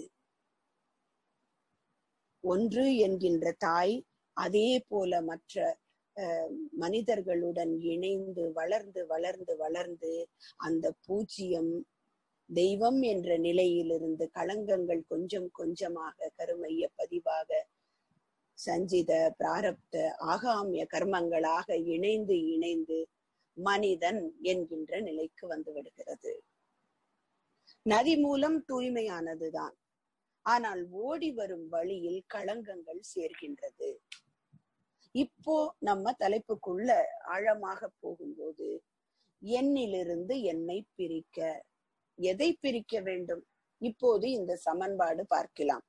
ஒன்று என்கின்ற தாய் அதே போல மற்ற மனிதர்களுடன் இணைந்து வளர்ந்து வளர்ந்து வளர்ந்து அந்த பூஜ்ஜியம் தெய்வம் என்ற நிலையிலிருந்து களங்கங்கள் கொஞ்சம் கொஞ்சமாக கருமைய பதிவாக சஞ்சித பிராரப்த ஆகாமிய கர்மங்களாக இணைந்து இணைந்து மனிதன் என்கின்ற நிலைக்கு வந்து விடுகிறது. நதி மூலம் தூய்மையானதுதான், ஆனால் ஓடி வரும் வழியில் களங்கங்கள் சேர்கின்றது. இப்போ நம்ம தலைப்புக்குள்ள ஆழமாக போகும்போது, என்னிலிருந்து என்னை பிரிக்க, எதை பிரிக்க வேண்டும்? இப்போது இந்த சமன்பாடு பார்க்கலாம்.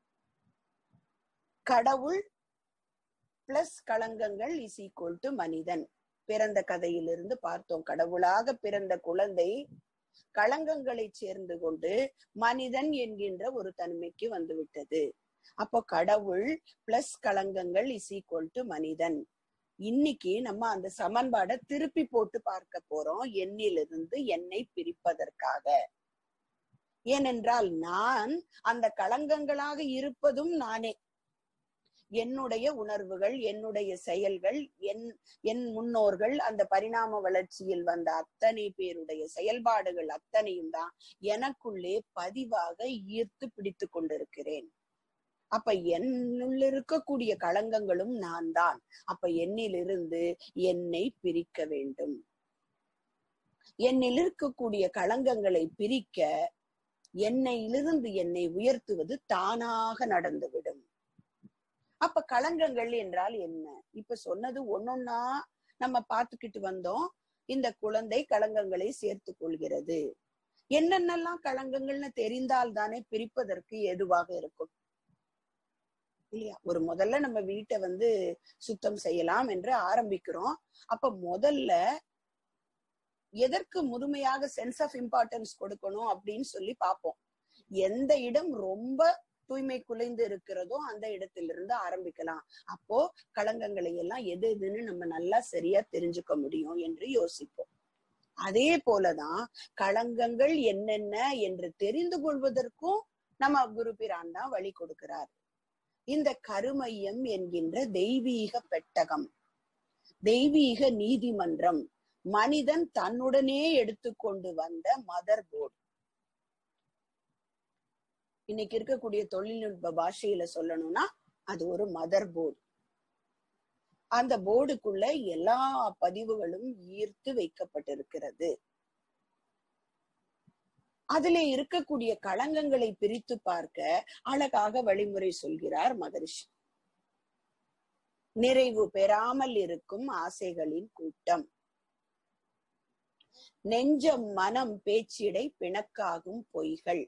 கடவுள் பிளஸ் களங்கங்கள் இஸ் ஈக்குவல் டு மனிதன். பிறந்த கதையிலிருந்து பார்த்தோம். கடவுளாக பிறந்த குழந்தை களங்கங்களை சேர்ந்து கொண்டு மனிதன் என்கின்ற ஒரு தன்மைக்கு வந்துவிட்டது. அப்போ கடவுள் பிளஸ் களங்கங்கள் இஸ் ஈக்குவல் டு மனிதன். இன்னைக்கு நம்ம அந்த சமன்பாடை திருப்பி போட்டு பார்க்க போறோம், என்னிலிருந்து என்னை பிரிப்பதற்காக. ஏனென்றால் நான் அந்த களங்கங்களாக இருப்பதும் நானே. என்னுடைய உணர்வுகள், என்னுடைய செயல்கள், என் என் முன்னோர்கள் அந்த பரிணாம வளர்ச்சியில் வந்த அத்தனை பேருடைய செயல்பாடுகள் அத்தனையும் தான் எனக்குள்ளே பதிவாக ஈர்த்து பிடித்து கொண்டிருக்கிறேன். அப்ப என்னுள்ள இருக்கக்கூடிய களங்கங்களும் நான் தான். அப்ப என்னிலிருந்து என்னை பிரிக்க வேண்டும். என்னில் இருக்கக்கூடிய களங்கங்களை பிரிக்க என்னையிலிருந்து என்னை உயர்த்துவது தானாக நடந்துவிடும். அப்ப களங்கங்கள் என்றால் என்ன? இப்ப சொன்னது ஒன்னொன்னா நம்ம பார்த்துக்கிட்டு வந்தோம். இந்த குழந்தை களங்கங்களை சேர்த்து கொள்கிறது. என்னென்னலாம் களங்கங்கள்னு தெரிந்தால் தானே பிரிப்பதற்கு ஏதுவாக இருக்கும் இல்லையா? ஒரு முதல்ல நம்ம வீட்டை வந்து சுத்தம் செய்யலாம் என்று ஆரம்பிக்கிறோம். அப்ப முதல்ல எதற்கு முழுமையாக சென்ஸ் ஆஃப் இம்பார்ட்டன்ஸ் கொடுக்கணும் அப்படின்னு சொல்லி பார்ப்போம். எந்த இடம் ரொம்ப தூய்மை குலைந்து இருக்கிறதோ அந்த இடத்திலிருந்து ஆரம்பிக்கலாம். அப்போ களங்கங்களை எல்லாம் எது எதுன்னு நம்ம நல்லா சரியா தெரிஞ்சுக்க முடியும் என்று யோசிப்போம். அதே போலதான் களங்கங்கள் என்னென்ன என்று தெரிந்து கொள்வதற்கும் நம்ம குரு பிரான் தான் வழி கொடுக்கிறார். இந்த கருமையம் என்கின்ற தெய்வீக பெட்டகம், தெய்வீக நீதிமன்றம், மனிதன் தன்னுடனே எடுத்துக்கொண்டு வந்த மதர் போர்டு. இன்னைக்கு இருக்கக்கூடிய தொழில்நுட்ப பாஷையில சொல்லணும்னா அது ஒரு மதர் போர்டு. அந்த போர்டுக்குள்ள எல்லா பதிவுகளும் ஈர்த்து வைக்கப்பட்டிருக்கிறது. அதிலே இருக்கக்கூடிய களங்கங்களை பிரித்து பார்க்க அழகாக வழிமுறை சொல்கிறார் மகரிஷி. நிறைவு பெறாமல் இருக்கும் ஆசைகளின் கூட்டம், நெஞ்சம் மனம் பேச்சிடை பிணக்காகும் பொய்கள்,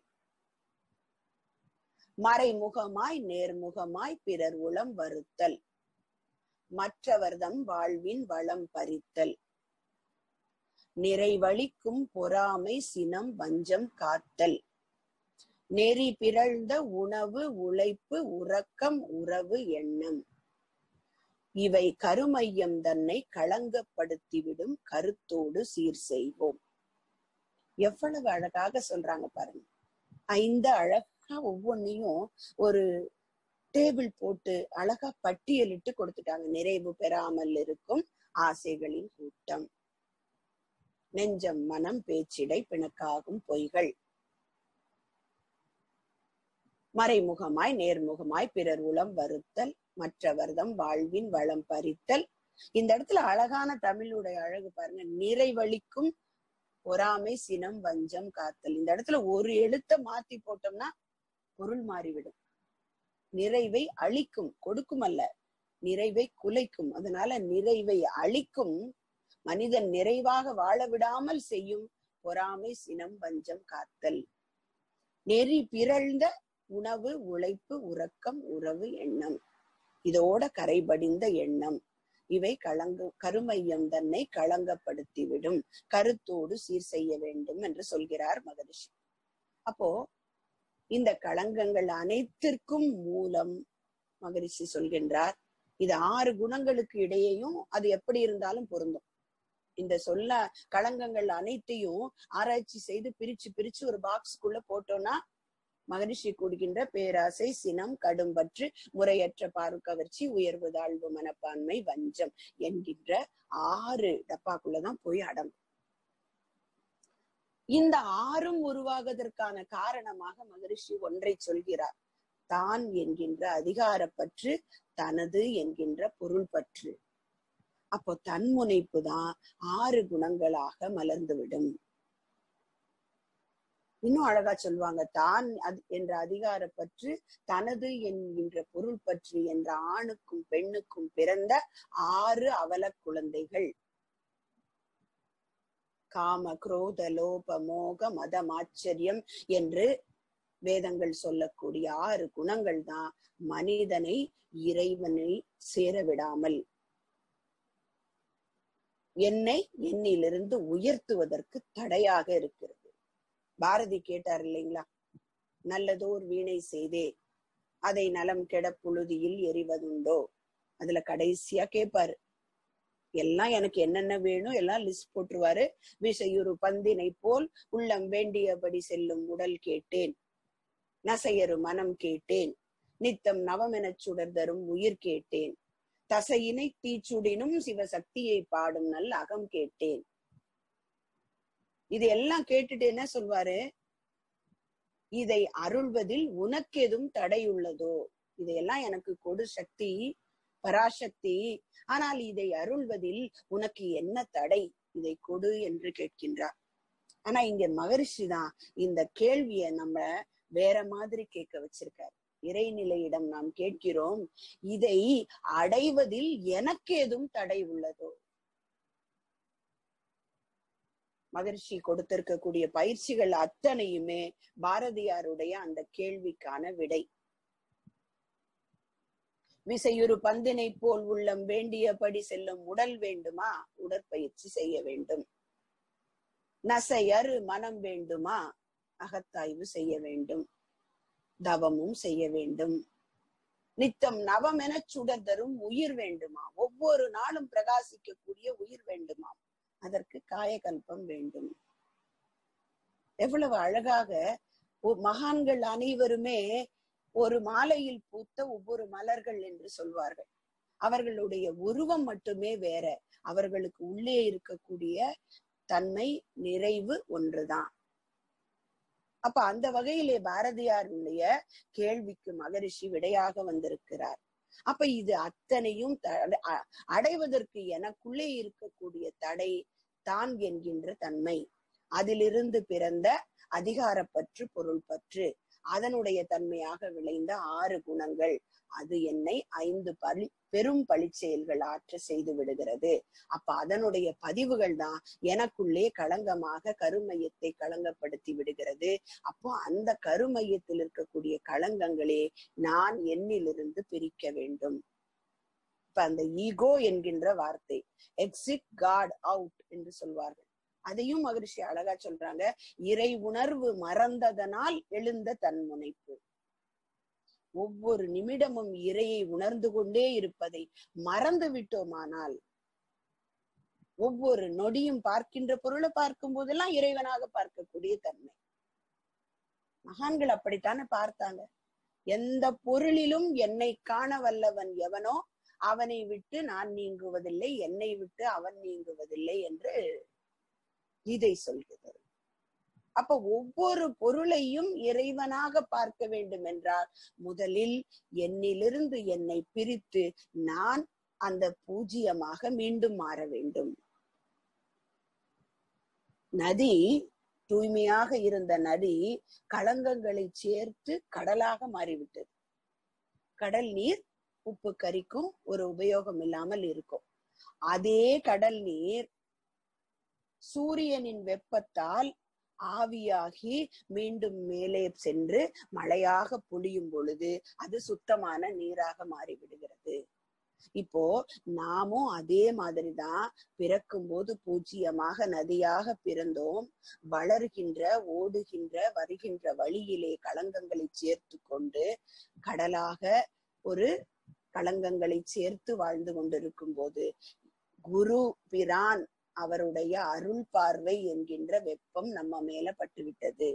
மறைமுகமாய் நேர்முகமாய் பிறர் உளம் வருத்தல், மற்றவர்தம் வாழ்வின் வளம் பறித்தல், நிறைவழிக்கும் பொறாமை சினம் வஞ்சம் காத்தல், நெறி பிறழ்ந்த உணவு உழைப்பு உறக்கம் உறவு எண்ணம், இவை கருமையம் தன்னை களங்கப்படுத்திவிடும் கருத்தோடு சீர் செய்வோம். எவ்வளவு அழகாக சொல்றாங்க பாருங்க. ஐந்து அழகா ஒவ்வொன்னையும் ஒரு டேபிள் போட்டு அழகா பட்டியலிட்டு கொடுத்துட்டாங்க. நிறைவு பெறாமல் இருக்கும் ஆசைகளின் கூட்டம், நெஞ்சம் மனம் பேச்சிடை பிணக்காகும் பொய்கள், மறைமுகமாய் நேர்முகமாய் பிறர் உளம் வருத்தல், மற்றவர்தம் வாழ்வின் வளம் பறித்தல். இந்த இடத்துல அழகான தமிழுடைய அழகு பாருங்க. நிறைவழிக்கும் பொறாமை சினம் வஞ்சம் காத்தல். இந்த இடத்துல ஒரு எழுத்த மாத்தி போட்டோம்னா பொருள் மாறிவிடும். நிறைவை அழிக்கும், கொடுக்கும் அல்ல, நிறைவை குலைக்கும். அதனால நிறைவை அழிக்கும், மனிதன் நிறைவாக வாழ விடாமல் செய்யும் பொறாமை சினம் வஞ்சம் காத்தல், நெறி பிறழ்ந்த உணவு உழைப்பு உறக்கம் உறவு எண்ணம், இதோட கரைபடிந்த எண்ணம், இவை களங்கு கருமையம் தன்னை களங்கப்படுத்திவிடும், கருத்தோடு சீர் செய்ய வேண்டும் என்று சொல்கிறார் மகரிஷி. அப்போ இந்த களங்கங்கள் அனைத்திற்கும் மூலம் மகரிஷி சொல்கின்றார், இது ஆறு குணங்களுக்கு இடையேயும் அது எப்படி இருந்தாலும் பொருந்தும். இந்த சொல்ல களங்கங்கள் அனைத்தையும் ஆராய்ச்சி செய்து பிரிச்சு பிரிச்சு ஒரு பாக்ஸ்க்குள்ள போட்டோம்னா மகரிஷி கூடுகின்ற பேராசை சினம் கடும்பற்று முறையற்ற பார்க்கவர்ச்சி உயர்வு தாழ்வு மனப்பான்மை வஞ்சம் என்கின்ற ஆறு டப்பாக்குள்ளதான் போய் அடங்கும். இந்த ஆறும் உருவாகுவதற்கான காரணமாக மகரிஷி ஒன்றை சொல்கிறார், தான் என்கின்ற அதிகார பற்று, தனது என்கின்ற பொருள் பற்று. அப்போ தன்முனைப்பு தான் ஆறு குணங்களாக மலர்ந்துவிடும். இன்னும் அழகா சொல்லுவாங்க, தான் என்ற அதிகார பற்று, தனது என்கின்ற பொருள் பற்று என்ற ஆணுக்கும் பெண்ணுக்கும் பிறந்த ஆறு அவல குழந்தைகள். காம குரோத லோப மோக மதம் ஆச்சரியம் என்று வேதங்கள் சொல்லக்கூடிய ஆறு குணங்கள் தான் மனிதனை இறைவனை சேரவிடாமல், என்னை என்னிலிருந்து உயர்த்துவதற்கு தடையாக இருக்கிறது. பாரதி கேட்டார் இல்லைங்களா, நல்லதோர் வீணை செய்தே அதை நலம் கெட புழுதியில் எறிவதுண்டோ. அதுல கடைசியா கேட்பாரு, எல்லாம் எனக்கு என்னென்ன வேணும் எல்லாம் லிஸ்ட் போட்டுருவாரு. விசையுறு பந்தினை போல் உள்ளம் வேண்டியபடி செல்லும் உடல் கேட்டேன், நசையரு மனம் கேட்டேன், நித்தம் நவமெனச் சுடர் தரும் உயிர் கேட்டேன், தசையினை தீச்சுடினும் சிவசக்தியை பாடும் நல் அகம் கேட்டேன். இது எல்லாம் கேட்டுட்டு என்ன சொல்வாரு, இதை அருள்வதில் உனக்கு எதுவும் தடை உள்ளதோ, இதையெல்லாம் எனக்கு கொடு சக்தி பராசக்தி, ஆனால் இதை அருள்வதில் உனக்கு என்ன தடை, இதை கொடு என்று கேட்கின்றார். ஆனா இங்க மகரிஷி தான் இந்த கேள்விய நம்ம வேற மாதிரி கேட்க வச்சிருக்காரு. இறைநிலையிடம் நாம் கேட்கிறோம், இதை அடைவதில் எனக்கு எதுவும் தடை உள்ளதோ. மகரிஷி கொடுத்திருக்கக்கூடிய பயிற்சிகள் அத்தனையுமே பாரதியாருடைய அந்த கேள்விக்கான விடை. விசையுறு பந்தினை போல் உள்ளம் வேண்டியபடி செல்லும் உடல் வேண்டுமா, உடற்பயிற்சி செய்ய வேண்டும். நசையறு மனம் வேண்டுமா, அகத்தாய்வு செய்ய வேண்டும், தவமும் செய்ய வேண்டும். நித்தம் நவம் என சுடர் தரும் உயிர் வேண்டுமா, ஒவ்வொரு நாளும் பிரகாசிக்கக்கூடிய உயிர் வேண்டுமா, அதற்கு காயகல்பம் வேண்டும். எவ்வளவு அழகாக மகான்கள் அனைவருமே ஒரு மாலையில் பூத்த ஒவ்வொரு மலர்கள் என்று சொல்வார்கள். அவர்களுடைய உருவம் மட்டுமே வேற, அவர்களுக்கு உள்ளே இருக்கக்கூடிய தன்மை நிறைவு ஒன்றுதான். அப்ப அந்த வகையிலே பாரதியாருடைய கேள்விக்கு மகரிஷி விடையாக வந்திருக்கிறார். அப்ப இது அத்தனையும் அடைவதற்கு எனக்குள்ளே இருக்கக்கூடிய தடை தான் என்கின்ற தன்மை, அதிலிருந்து பிறந்த அதிகாரப்பற்று, பொருள் பற்று, அதனுடைய தன்மையாக விளைந்த ஆறு குணங்கள், அது என்னை ஐந்து பழி பெரும் பழி செயல்கள் ஆற்ற செய்து விடுகிறது. அப்ப அதனுடைய பதிவுகள் தான் எனக்குள்ளே களங்கமாக கருமையத்தை களங்கப்படுத்தி விடுகிறது. அப்போ அந்த கருமையத்தில் இருக்கக்கூடிய களங்கங்களே நான் என்னிலிருந்து பிரிக்க வேண்டும். இப்ப அந்த ஈகோ என்கின்ற வார்த்தை, எக்ஸிட் காட் அவுட் என்று சொல்வார்கள். அதையும் மகரிஷி அழகா சொல்றாங்க, இறை உணர்வு மறந்ததனால் எழுந்த தன்முனைப்பு. ஒவ்வொரு நிமிடமும் இறையை உணர்ந்து கொண்டே இருப்பதை மறந்து விட்டோமானால், ஒவ்வொரு நொடியும் பார்க்கின்ற பொருளை பார்க்கும் போதெல்லாம் இறைவனாக பார்க்கக்கூடிய தன்மை. மகான்கள் அப்படித்தானே பார்த்தாங்க. எந்த பொருளிலும் என்னை காண வல்லவன் எவனோ அவனை விட்டு நான் நீங்குவதில்லை, என்னை விட்டு அவன் நீங்குவதில்லை என்று கீதை சொல்கிறது. அப்ப ஒவ்வொரு பொருளையும் இறைவனாக பார்க்க வேண்டும் என்றால் முதலில் என்னிலிருந்து என்னை பிரித்து நான் அந்த பூஜ்ஜியமாக மீண்டும் மாற வேண்டும். நதி, தூய்மையாக இருந்த நதி களங்கங்களை சேர்த்து கடலாக மாறிவிட்டது. கடல் நீர் உப்பு கரிக்கும், ஒரு உபயோகம் இல்லாமல் இருக்கும். அதே கடல் நீர் சூரியனின் வெப்பத்தால் ஆவியாகி மீண்டும் மேலே சென்று மழையாக பொழியும் பொழுது அது சுத்தமான நீராக மாறிவிடுகிறது. இப்போ நாமும் அதே மாதிரிதான் பிறக்கும் போது பூஜ்ஜியமாக நதியாக பிறந்தோம். வளர்கின்ற, ஓடுகின்ற, வருகின்ற வழியிலே களங்கங்களை சேர்த்து கொண்டு கடலாக ஒரு களங்கங்களை சேர்த்து வாழ்ந்து கொண்டிருக்கும் போது குரு பிரான் அவருடைய அருள் பார்வை என்கின்ற வெப்பம் நம்ம மேல பட்டுவிட்டது.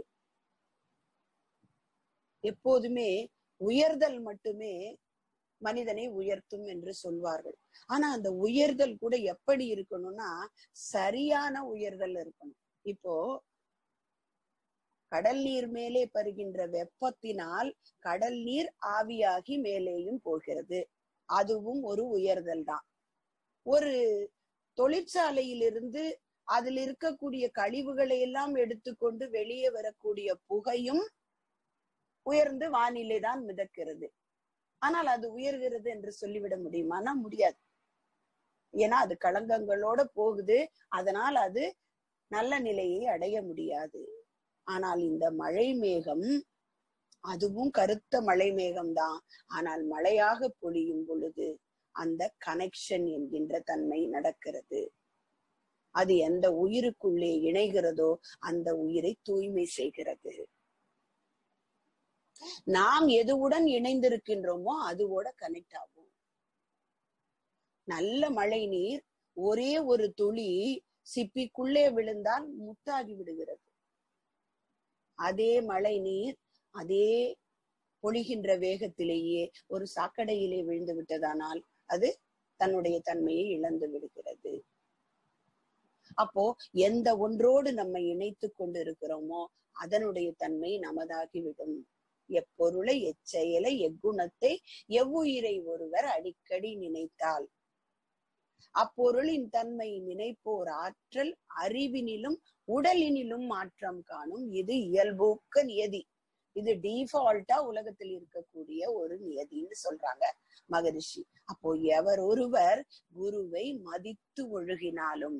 எப்போதுமே உயர்தல் மட்டுமே மனிதனை உயர்த்தும் என்று சொல்வார்கள். ஆனா அந்த உயர்தல் கூட எப்படி இருக்கணும்னா சரியான உயர்தல் இருக்கணும். இப்போ கடல் நீர் மேலே பருகின்ற வெப்பத்தினால் கடல் நீர் ஆவியாகி மேலேயும் போகிறது, அதுவும் ஒரு உயர்தல் தான். ஒரு தொழிற்சாலையிலிருந்து அதில் இருக்கக்கூடிய கழிவுகளை எல்லாம் எடுத்துக்கொண்டு வெளியே வரக்கூடிய புகையும் உயர்ந்து வானிலை தான் மிதக்கிறது. ஆனால் அது உயர்கிறது என்று சொல்லிவிட முடியுமானா முடியாது. ஏன்னா அது களங்கங்களோட போகுது, அதனால் அது நல்ல நிலையை அடைய முடியாது. ஆனால் இந்த மழை மேகம், அதுவும் கருத்த மழை மேகம்தான். ஆனால் மழையாக பொழியும் பொழுது அந்த கனெக்ஷன் என்கின்ற தன்மை நடக்கிறது. அது எந்த உயிருக்குள்ளே இணைகிறதோ அந்த உயிரை தூய்மை செய்கிறது. நாம் எதுவுடன் இணைந்திருக்கின்றோமோ அதுவோட கனெக்ட் ஆகும். நல்ல மழை நீர் ஒரே ஒரு துளி சிப்பிக்குள்ளே விழுந்தால் முத்தாகி விடுகிறது. அதே மழை நீர் அதே பொழிகின்ற வேகத்திலேயே ஒரு சாக்கடையிலே விழுந்து விட்டதானால் அது தன்னுடைய தன்மையை இழந்து விடுகிறது. அப்போ எந்த ஒன்றோடு நம்ம இணைத்து கொண்டு இருக்கிறோமோ அதனுடைய தன்மை நமதாகிவிடும். எப்பொருளை, எச்செயலை, எக்குணத்தை, எவ்வுயிரை ஒருவர் அடிக்கடி நினைத்தால் அப்பொருளின் தன்மை நினைப்போர் ஆற்றல் அறிவினிலும் உடலினிலும் மாற்றம் காணும். இது இயல்போக்க நியதி. இது டிஃபால்ட்டா உலகத்தில் இருக்கக்கூடிய ஒரு நியதின்னு சொல்றாங்க மகரிஷி. அப்போ எவர் ஒருவர் குருவை மதித்து ஒழுகினாலும்,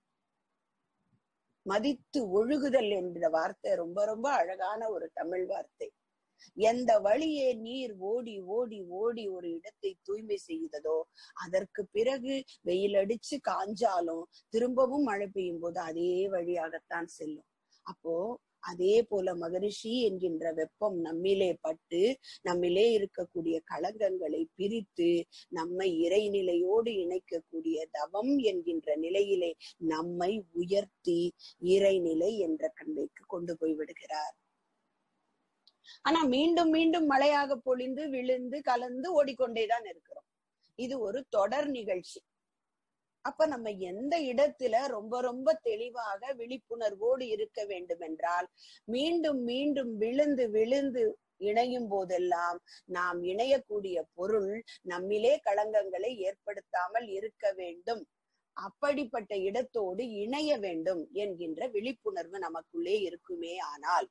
மதித்து ஒழுகுதல் என்ற வார்த்தை ரொம்ப ரொம்ப அழகான ஒரு தமிழ் வார்த்தை. எந்த வழியே நீர் ஓடி ஓடி ஓடி ஒரு இடத்தை தூய்மை செய்ததோ அதற்கு பிறகு வெயில் அடிச்சு காஞ்சாலும் திரும்பவும் மழை பெய்யும் போது அதே வழியாகத்தான் செல்லும். அப்போ அதே போல மகரிஷி என்கின்ற வெப்பம் நம்மிலே பட்டு நம்மிலே இருக்கக்கூடிய களங்கங்களை பிரித்து நம்மை இறைநிலையோடு இணைக்கக்கூடிய தவம் என்கின்ற நிலையிலே நம்மை உயர்த்தி இறைநிலை என்ற கண்மைக்கு கொண்டு போய் விடுகிறார். ஆனா மீண்டும் மீண்டும் மழையாக பொழிந்து விழுந்து கலந்து ஓடிக்கொண்டேதான் இருக்கிறோம். இது ஒரு தொடர் நிகழ்ச்சி. அப்ப நம்ம எந்த இடத்துல ரொம்ப ரொம்ப தெளிவாக விழிப்புணர்வோடு இருக்க வேண்டும் என்றால், மீண்டும் மீண்டும் விழுந்து விழுந்து இணையும் போதெல்லாம் நாம் இணையக்கூடிய பொருள் நம்மிலே களங்கங்களை ஏற்படுத்தாமல் இருக்க வேண்டும். அப்படிப்பட்ட இடத்தோடு இணைய வேண்டும் என்கின்ற விழிப்புணர்வு நமக்குள்ளே இருக்குமே ஆனால்,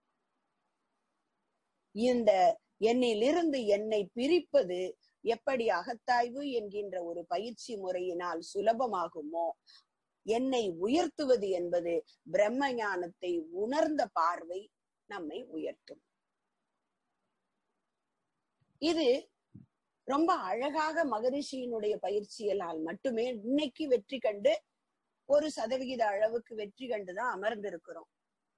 இந்த என்னிலிருந்து என்னை பிரிப்பது எப்படி அகத்தாய்வு என்கின்ற ஒரு பயிற்சி முறையினால் சுலபமாகுமோ, என்னை உயர்த்துவது என்பது பிரம்ம ஞானத்தை உணர்ந்த பார்வை நம்மை உயர்த்தும். இது ரொம்ப அழகாக மகரிஷியினுடைய பயிற்சியலால் மட்டுமே இன்னைக்கு வெற்றி கண்டு ஒரு சதவிகித அளவுக்கு வெற்றி கண்டுதான் அமர்ந்திருக்கிறோம்.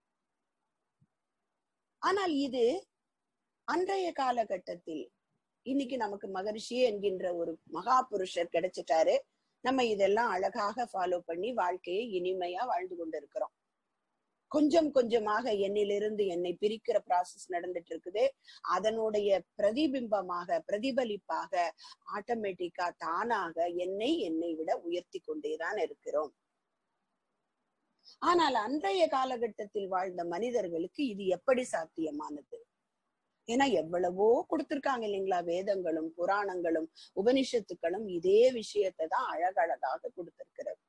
ஆனால் இது அன்றைய காலகட்டத்தில் இன்னைக்கு நமக்கு மகரிஷி என்கின்ற ஒரு மகா புருஷர் கிடைச்சிட்டாரு. நம்ம இதெல்லாம் அழகாக ஃபாலோ பண்ணி வாழ்க்கையை இனிமையா வாழ்ந்து கொண்டிருக்கிறோம். கொஞ்சம் கொஞ்சமாக என்னிலிருந்து என்னை பிரிக்கிற ப்ராசஸ் நடந்துட்டு இருக்குது. அதனுடைய பிரதிபிம்பமாக பிரதிபலிப்பாக ஆட்டோமேட்டிக்கா தானாக என்னை என்னை விட உயர்த்தி கொண்டேதான் இருக்கிறோம். ஆனால் அன்றைய காலகட்டத்தில் வாழ்ந்த மனிதர்களுக்கு இது எப்படி சாத்தியமானது? ஏன்னா எவ்வளவோ கொடுத்திருக்காங்க இல்லைங்களா, வேதங்களும் புராணங்களும் உபனிஷத்துக்களும் இதே விஷயத்தை தான் அழகழகாக கொடுத்திருக்கிறது.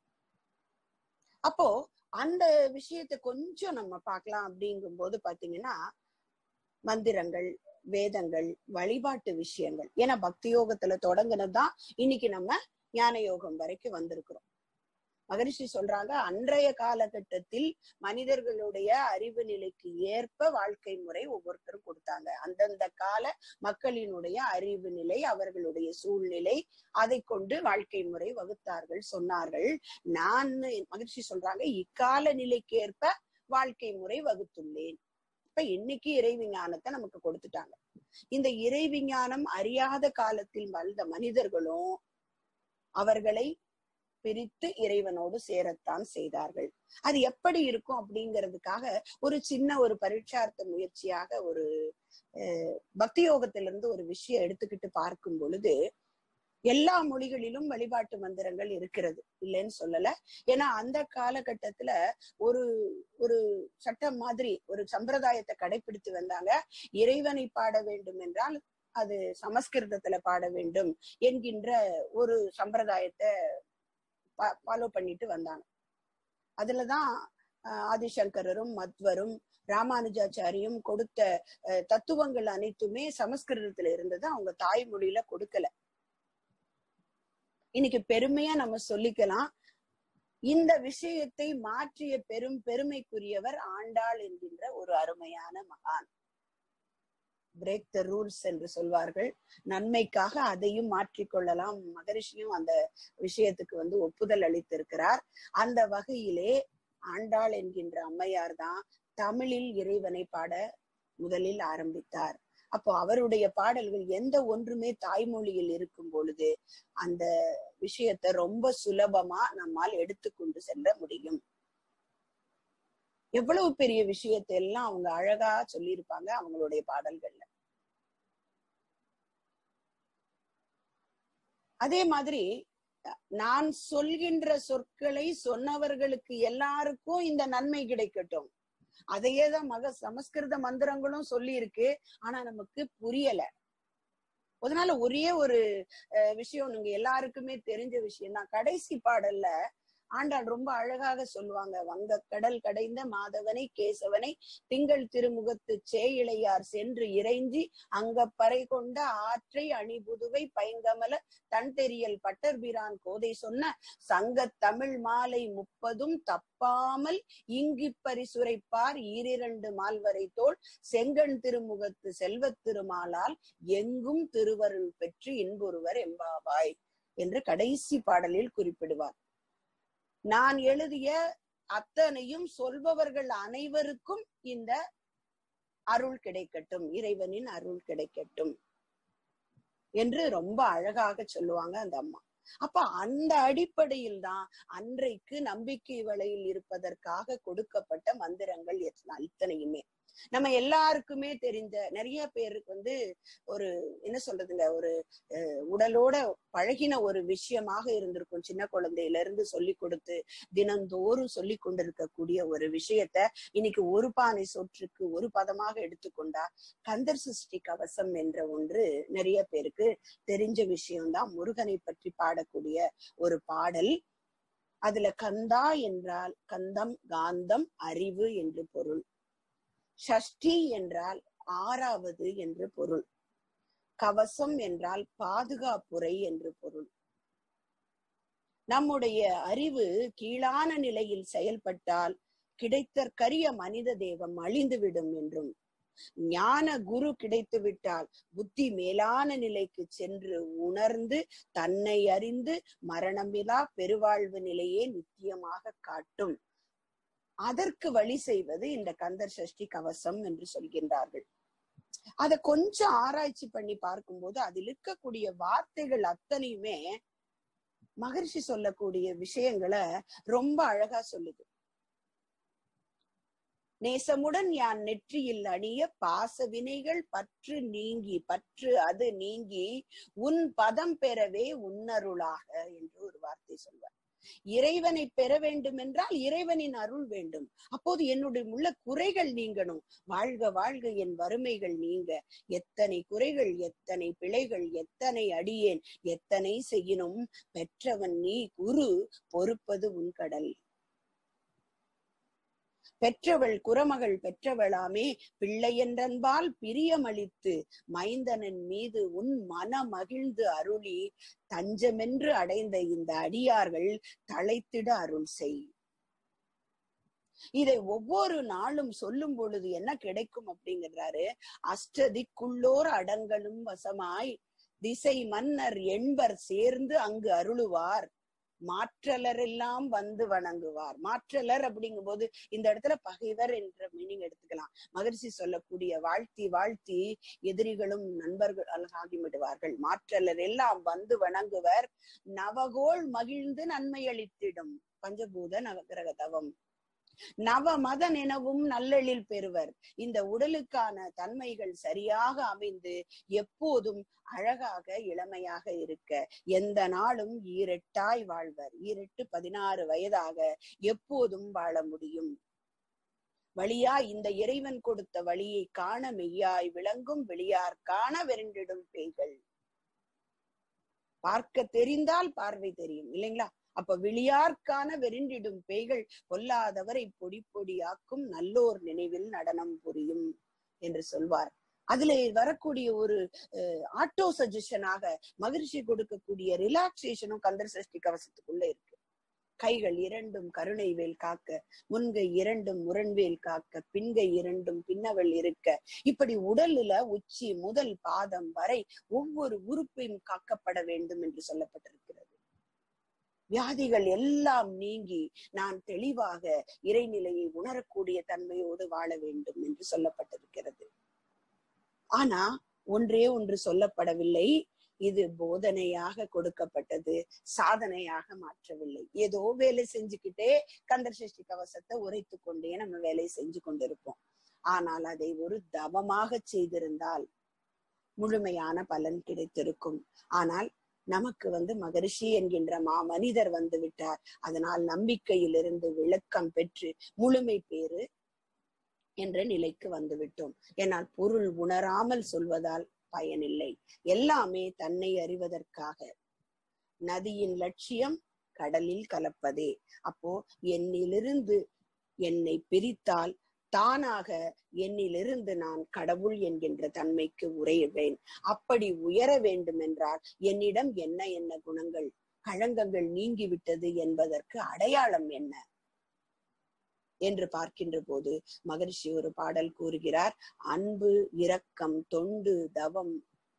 அப்போ அந்த விஷயத்தை கொஞ்சம் நம்ம பார்க்கலாம். அப்படிங்கும் போது பாத்தீங்கன்னா, மந்திரங்கள், வேதங்கள், வழிபாட்டு விஷயங்கள், ஏன்னா பக்தி யோகத்துல தொடங்குனதுதான் இன்னைக்கு நம்ம ஞான யோகம் வரைக்கும் வந்திருக்கிறோம். மகரிஷி சொல்றாங்க, அன்றைய காலகட்டத்தில் மனிதர்களுடைய அறிவு நிலைக்கு ஏற்ப வாழ்க்கை முறை ஒவ்வொருத்தரும் கொடுத்தாங்க. அந்தந்த கால மக்களினுடைய அறிவு நிலை, அவர்களுடைய சூழ்நிலை, அதை கொண்டு வாழ்க்கை முறை வகுத்தார்கள், சொன்னார்கள். நான் மகரிஷி சொல்றாங்க, இக்கால நிலைக்கு ஏற்ப வாழ்க்கை முறை வகுத்துள்ளேன். இப்ப இன்னைக்கு இறை விஞ்ஞானத்தை நமக்கு கொடுத்துட்டாங்க. இந்த இறை விஞ்ஞானம் அறியாத காலத்தில் வாழ்ந்த மனிதர்களும் அவர்களை பிரித்து இறைவனோடு சேரத்தான் செய்தார்கள். அது எப்படி இருக்கும் அப்படிங்கிறதுக்காக ஒரு சின்ன ஒரு பரீட்சார்த்த முயற்சியாக ஒரு அஹ் பக்தி யோகத்திலிருந்து ஒரு விஷயம் எடுத்துக்கிட்டு பார்க்கும் பொழுது, எல்லா மொழிகளிலும் வழிபாட்டு மந்திரங்கள் இருக்கிறது, இல்லைன்னு சொல்லல. ஏன்னா அந்த காலகட்டத்துல ஒரு ஒரு சட்டம் மாதிரி ஒரு சம்பிரதாயத்தை கடைபிடித்து வந்தாங்க. இறைவனை பாட வேண்டும் என்றால் அது சமஸ்கிருதத்துல பாட வேண்டும் என்கின்ற ஒரு சம்பிரதாயத்தை ஃபாலோ பண்ணிட்டு வந்தாங்க. அதுலதான் ஆதிசங்கரரும் மத்வரும் ராமானுஜாச்சாரியும் கொடுத்த தத்துவங்கள் அனைத்துமே சமஸ்கிருதத்துல இருந்தது, அவங்க தாய்மொழியில கொடுக்கல. இன்னைக்கு பெருமையா நம்ம சொல்லிக்கலாம், இந்த விஷயத்தை மாற்றிய பெரும் பெருமைக்குரியவர் ஆண்டாள் என்கின்ற ஒரு அருமையான மகான். பிரேக் த ரூல்ஸ் என்று சொல்வார்கள். நன்மைக்காக அதையும் மாற்றிக்கொள்ளலாம். மகரிஷியும் அந்த விஷயத்துக்கு வந்து ஒப்புதல் அளித்திருக்கிறார். அந்த வகையிலே ஆண்டாள் என்கின்ற அம்மையார் தான் தமிழில் இறைவனை பாட முதலில் ஆரம்பித்தார். அப்போ அவருடைய பாடல்கள் எந்த ஒன்றுமே தாய்மொழியில் இருக்கும் பொழுது அந்த விஷயத்தை ரொம்ப சுலபமா நம்மால் எடுத்துக்கொண்டு செல்ல முடியும். எவ்வளவு பெரிய விஷயத்தை எல்லாம் அவங்க அழகா சொல்லியிருப்பாங்க அவங்களுடைய பாடல்கள்ல. அதே மாதிரி நான் சொல்கின்ற சொற்களை சொன்னவர்களுக்கு எல்லாருக்கும் இந்த நன்மை கிடைக்கட்டும், அதையேதான் மக சமஸ்கிருத மந்திரங்களும் சொல்லி இருக்கு. ஆனா நமக்கு புரியல. அதனால ஒரே ஒரு விஷயம் நீங்க எல்லாருக்குமே தெரிஞ்ச விஷயம் தான். கடைசி பாடல்ல ஆண்டாள் ரொம்ப அழகாக சொல்லுவாங்க, வங்க கடல் கடைந்த மாதவனை கேசவனை திங்கள் திருமுகத்து சேயிழையார் சென்று இறைஞ்சி அங்க பறை கொண்ட ஆற்றை அணிபுதுவை பைங்கமல தன் தெரியல் பட்டர்பிரான் கோதை சொன்ன சங்க தமிழ் மாலை முப்பதும் தப்பாமல் இங்கி பரிசுரைப்பார் ஈரிரண்டு மால்வரை தோள் செங்கண் திருமுகத்து செல்வத் திருமாலால் எங்கும் திருவருள் பெற்று இன்பொருவர் எம்பாவாய் என்று கடைசி பாடலில் குறிப்பிடுவார். நான் எழுதிய அத்தனையும் சொல்பவர்கள் அனைவருக்கும் இந்த அருள் கிடைக்கட்டும், இறைவனின் அருள் கிடைக்கட்டும் என்று ரொம்ப அழகாக சொல்லுவாங்க அந்த அம்மா. அப்ப அந்த அடிப்படையில் தான் அன்றைக்கு நம்பிக்கை வலையில் இருப்பதற்காக கொடுக்கப்பட்ட மந்திரங்கள் இத்தனையுமே. நம்ம எல்லாருக்குமே தெரிஞ்ச நிறைய பேருக்கு வந்து ஒரு என்ன சொல்றதுங்க, ஒரு உடலோட பழகின ஒரு விஷயமாக இருந்திருக்கும். சின்ன குழந்தையில இருந்து சொல்லி கொடுத்து தினந்தோறும் சொல்லி கொண்டிருக்கக்கூடிய ஒரு விஷயத்த இன்னைக்கு ஒரு பானை சொற்றுக்கு ஒரு பதமாக எடுத்துக்கொண்டா கந்தர் சஷ்டி கவசம் என்ற ஒன்று நிறைய பேருக்கு தெரிஞ்ச விஷயம்தான். முருகனை பற்றி பாடக்கூடிய ஒரு பாடல். அதுல கந்தா என்றால் கந்தம், காந்தம், அறிவு என்று பொருள். சஷ்டி என்றால் ஆறாவது என்று பொருள். கவசம் என்றால் பாதுகாப்புரை என்று பொருள். நம்முடைய அறிவு கீழான நிலையில் செயல்பட்டால் கிடைத்தற்கரிய மனித தேகம் அழிந்துவிடும் என்றும், ஞான குரு கிடைத்து விட்டால் புத்தி மேலான நிலைக்கு சென்று உணர்ந்து தன்னை அறிந்து மரணமிலா பெருவாழ்வு நிலையே நித்தியமாக காட்டும். அதற்கு வழி செய்வது இந்த கந்தர் சஷ்டி கவசம் என்று சொல்கின்றார்கள். அதை கொஞ்சம் ஆராய்ச்சி பண்ணி பார்க்கும்போது அதில் இருக்கக்கூடிய வார்த்தைகள் அத்தனையுமே மகரிஷி சொல்லக்கூடிய விஷயங்களை ரொம்ப அழகா சொல்லுது. நேசமுடன் யான் நெற்றியில் அணிய பாச வினைகள் பற்று நீங்கி, பற்று அது நீங்கி உன் பதம் பெறவே உன்னருளாக என்று ஒரு வார்த்தை சொல்வார். இறைவனை பெற வேண்டும் என்றால் இறைவனின் அருள் வேண்டும். அப்போது என்னுடைய உள்ள குறைகள் நீங்கணும். வாழ்க வாழ்க என் வறுமைகள் நீங்க. எத்தனை குறைகள், எத்தனை பிழைகள், எத்தனை அடியேன், எத்தனை செய்யினும் பெற்றவன் நீ குரு, பொறுப்பது உன் கடல். பெற்றவள் குரமகள் பெற்றவளாமே பிள்ளை என்றன்பால் பிரியமளித்து மைந்தனின் மீது உன் மன மகிழ்ந்து அருளி தஞ்சமென்று அடைந்த இந்த அடியார்கள் தழைத்திட அருள் செய். இதை ஒவ்வொரு நாளும் சொல்லும் பொழுது என்ன கிடைக்கும் அப்படிங்கிறாரு. அஷ்டதிக்குள்ளோர் அடங்கலும் வசமாய் திசை மன்னர் என்பர் சேர்ந்து அங்கு அருளுவார். மாற்றலர் எல்லாம் வந்து வணங்குவார். மாற்றலர் அப்படிங்கும் போது இந்த இடத்துல பகைவர் என்ற மீனிங் எடுத்துக்கலாம். மகரிஷி சொல்லக்கூடிய வாழ்த்தி வாழ்த்தி எதிரிகளும் நண்பர்கள் ஆகிவிடுவார்கள். மாற்றலர் எல்லாம் வந்து வணங்குவர். நவகோள் மகிழ்ந்து நன்மை அளித்திடும். பஞ்சபூத நவகிரக தவம். நவ மதன் எனவும் நல்லெழில் பெறுவர். இந்த உடலுக்கான தன்மைகள் சரியாக அமைந்து எப்போதும் அழகாக இளமையாக இருக்க எந்த நாளும் ஈரெட்டாய் வாழ்வர். ஈரெட்டு பதினாறு வயதாக எப்போதும் வாழ முடியும். வழியாய் இந்த இறைவன் கொடுத்த வழியை காண மெய்யாய் விளங்கும் வெளியார் காண வெறிண்டிடும் பேய்கள். பார்க்க தெரிந்தால் பார்வை தெரியும் இல்லைங்களா? அப்ப விழியார்க்கான வெறிண்டிடும் பேய்கள் பொல்லாதவரை பொடி பொடியாக்கும் நல்லோர் நினைவில் நடனம் புரியும் என்று சொல்வார். அதுல வரக்கூடிய ஒரு ஆட்டோ சஜஷனாக மகிழ்ச்சி கொடுக்கக்கூடிய ரிலாக்ஸேஷனும் கந்தர் சஷ்டி கவசத்துக்குள்ள இருக்கு. கைகள் இரண்டும் கருணை வேல் காக்க, முன்கை இரண்டும் முரண்வேல் காக்க, பின்கை இரண்டும் பின்னவள் இருக்க, இப்படி உடலுல உச்சி முதல் பாதம் வரை ஒவ்வொரு உறுப்பையும் காக்கப்பட வேண்டும் என்று சொல்லப்பட்டிருக்கிறது. வியாதிகள் எல்லாம் நீங்கி நான் தெளிவாக இறைநிலையை உணரக்கூடிய தன்மையோடு வாழ வேண்டும் என்று சொல்லப்பட்டிருக்கிறது. ஆனா ஒன்றே ஒன்று சொல்லப்படவில்லை. இது போதனையாக கொடுக்கப்பட்டது, சாதனையாக மாற்றவில்லை. ஏதோ வேலை செஞ்சுக்கிட்டே கந்தர் சஷ்டி கவசத்தை உரைத்து கொண்டே நம்ம வேலை செஞ்சு கொண்டிருப்போம். ஆனால் அதை ஒரு தவமாக செய்திருந்தால் முழுமையான பலன் கிடைத்திருக்கும். ஆனால் நமக்கு வந்து மகரிஷி என்கின்ற மா மனிதர் வந்து விட்டார். அதனால் நம்பிக்கையிலிருந்து விளக்கம் பெற்று முழுமை பேறு என்ற நிலைக்கு வந்து விட்டோம். ஏனால் பொருள் உணராமல் சொல்வதால் பயனில்லை. எல்லாமே தன்னை அறிவதற்காக. நதியின் லட்சியம் கடலில் கலப்பதே. அப்போ என்னிலிருந்து என்னை பிரித்தால் தானாக என்னிலிருந்து நான் கடவுள் என்கின்ற தன்மைக்கு உயர்வேன். அப்படி உயர வேண்டும் என்றால் என்னிடம் என்ன என்ன குணங்கள், களங்கங்கள் நீங்கிவிட்டது என்பதற்கு அடையாளம் என்ன என்று பார்க்கின்ற போது மகரிஷி ஒரு பாடல் கூறுகிறார். அன்பு, இரக்கம், தொண்டு, தவம்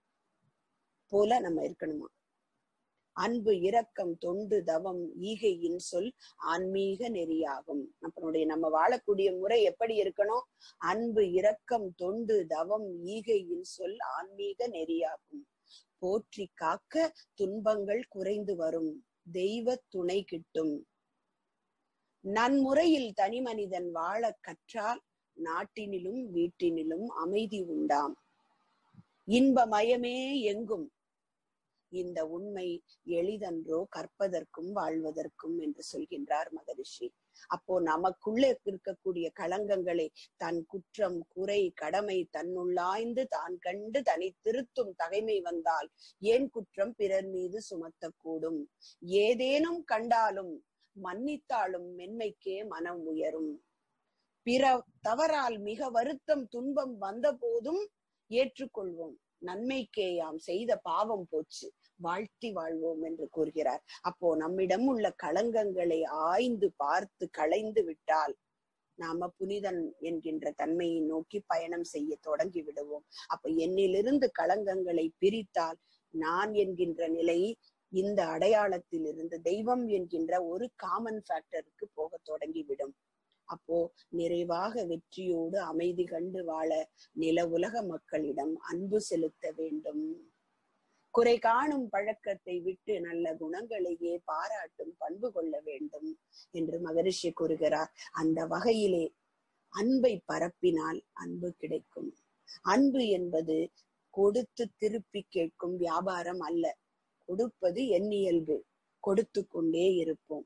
போல நம்ம இருக்கணுமா? அன்பு, இரக்கம், தொண்டு, தவம், ஈகையின் சொல் ஆன்மீக நெறியாகும். நம்மளுடைய நம்ம வாழக்கூடிய முறை எப்படி இருக்கணும்? அன்பு, இரக்கம், தொண்டு, தவம், ஈகையின் சொல் ஆன்மீக நெறியாகும். போற்றி காக்க துன்பங்கள் குறைந்து வரும். தெய்வ துணை கிட்டும். நன்முறையில் தனி மனிதன் வாழ கற்றால் நாட்டினிலும் வீட்டினிலும் அமைதி உண்டாம். இன்பமயமே எங்கும். இந்த உண்மை எளிதன்றோ கற்பதற்கும் வாழ்வதற்கும் என்று சொல்கின்றார் மகரிஷி. அப்போ நமக்குள்ளே இருக்கக்கூடிய களங்கங்களை தன் குற்றம் குறை கடமை தன்னுள்ளாய்ந்து தான் கண்டு தனி திருத்தும் தகைமை வந்தால் ஏன் குற்றம் பிறர் மீது சுமத்தக்கூடும்? ஏதேனும் கண்டாலும் மன்னித்தாலும் மென்மைக்கே மனம் உயரும். பிற தவறால் மிக வருத்தம் துன்பம் வந்த போதும் ஏற்றுக்கொள்வோம். நன்மைக்கே யாம் செய்த பாவம் போச்சு, வாழ்த்தி வாழ்வோம் என்று கூறுகிறார். அப்போ நம்மிடம் உள்ள களங்கங்களை ஆய்ந்து பார்த்து களைந்து விட்டால் நாம புனிதன் என்கின்ற தன்மையை நோக்கி பயணம் செய்ய தொடங்கி விடுவோம். அப்ப என்னிலிருந்து களங்கங்களை பிரித்தால் நான் என்கின்ற நிலை இந்த அடையாளத்தில் இருந்து தெய்வம் என்கின்ற ஒரு காமன் ஃபேக்டருக்கு போக தொடங்கிவிடும். அப்போ நிறைவாக வெற்றியோடு அமைதி கண்டு வாழ நில உலக மக்களிடம் அன்பு செலுத்த வேண்டும். குறை காணும் பழக்கத்தை விட்டு நல்ல குணங்களையே பாராட்டும் பண்பு கொள்ள வேண்டும் என்று மகரிஷி கூறுகிறார். அந்த வகையிலே அன்பை பரப்பினால் அன்பு கிடைக்கும். அன்பு என்பது கொடுத்து திருப்பி கேட்கும் வியாபாரம் அல்ல. கொடுப்பது என் இயல்பு, கொடுத்து கொண்டே இருப்போம்.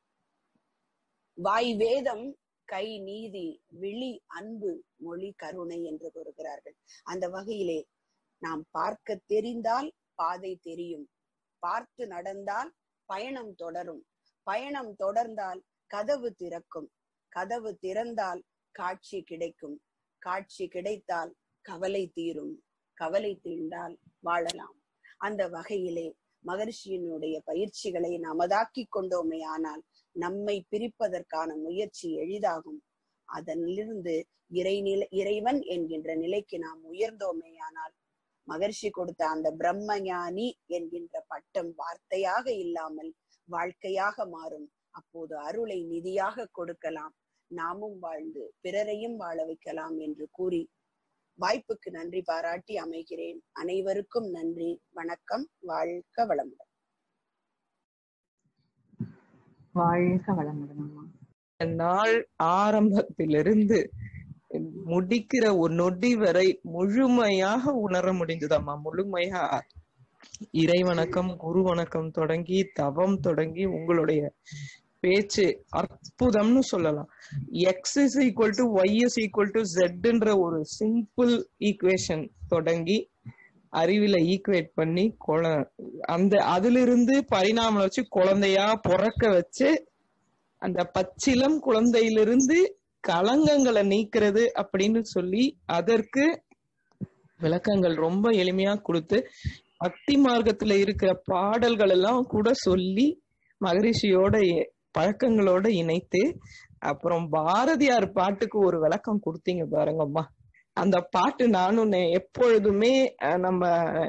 வாய் வேதம், கை நீதி, விழி அன்பு, மொழி கருணை என்று கூறுகிறார்கள். அந்த வகையிலே நாம் பார்க்க தெரிந்தால் பாதை தெரியும், பார்த்து நடந்தால் பயணம் தொடரும், பயணம் தொடர்ந்தால் கதவு திறக்கும், கதவு திறந்தால் காட்சி கிடைக்கும், காட்சி கிடைத்தால் கவலை தீரும், கவலை தீர்ந்தால் வாழலாம். அந்த வகையிலே மகரிஷியினுடைய பயிற்சிகளை நமதாக்கி கொண்டோமே ஆனால் நம்மை பிரிப்பதற்கான முயற்சி எளிதாகும். அதனிலிருந்து இறைநிலை இறைவன் என்கின்ற நிலைக்கு நாம் உயர்ந்தோமேயானால் மகர்ஷி கொடுத்த அந்த பிரம்மஞானி என்கின்ற பட்டம் வார்த்தையாக இல்லாமல் வாழ்க்கையாக மாறும். அப்போது அருளை நிதியாக கொடுக்கலாம், நாமும் வாழ்ந்து பிறரையும் வாழ வைக்கலாம் என்று கூறி வாய்ப்புக்கு நன்றி பாராட்டி அமைகிறேன். அனைவருக்கும் நன்றி, வணக்கம். வாழ்க வளமுடன். வாழ்க வளமுடன். நாள் ஆரம்பத்திலிருந்து முடிக்கிற ஒரு நொடி வரை முழுமையாக உணர முடிந்ததம்மா. முழுமையா இறை வணக்கம், குரு வணக்கம் தொடங்கி தவம் தொடங்கி உங்களுடைய பேச்சு அற்புதம்னு சொல்லலாம். X is equal to Y is equal to ஜெட்ன்ற ஒரு சிம்பிள் ஈக்குவேஷன் தொடங்கி அறிவில ஈக்குவேட் பண்ணி குழ அந்த அதுல இருந்து பரிணாம வச்சு குழந்தையா பிறக்க வச்சு அந்த பச்சிலம் குழந்தையிலிருந்து களங்கங்களை நீக்கிறது அப்படின்னு சொல்லி அதற்கு விளக்கங்கள் ரொம்ப எளிமையா கொடுத்து பக்தி மார்க்கத்துல இருக்கிற பாடல்கள் எல்லாம் கூட சொல்லி மகரிஷியோட பழக்கங்களோட இணைத்து அப்புறம் பாரதியார் பாட்டுக்கு ஒரு விளக்கம் கொடுத்தீங்க பாருங்கம்மா. அந்த பாட்டு நானும் எப்பொழுதுமே நம்ம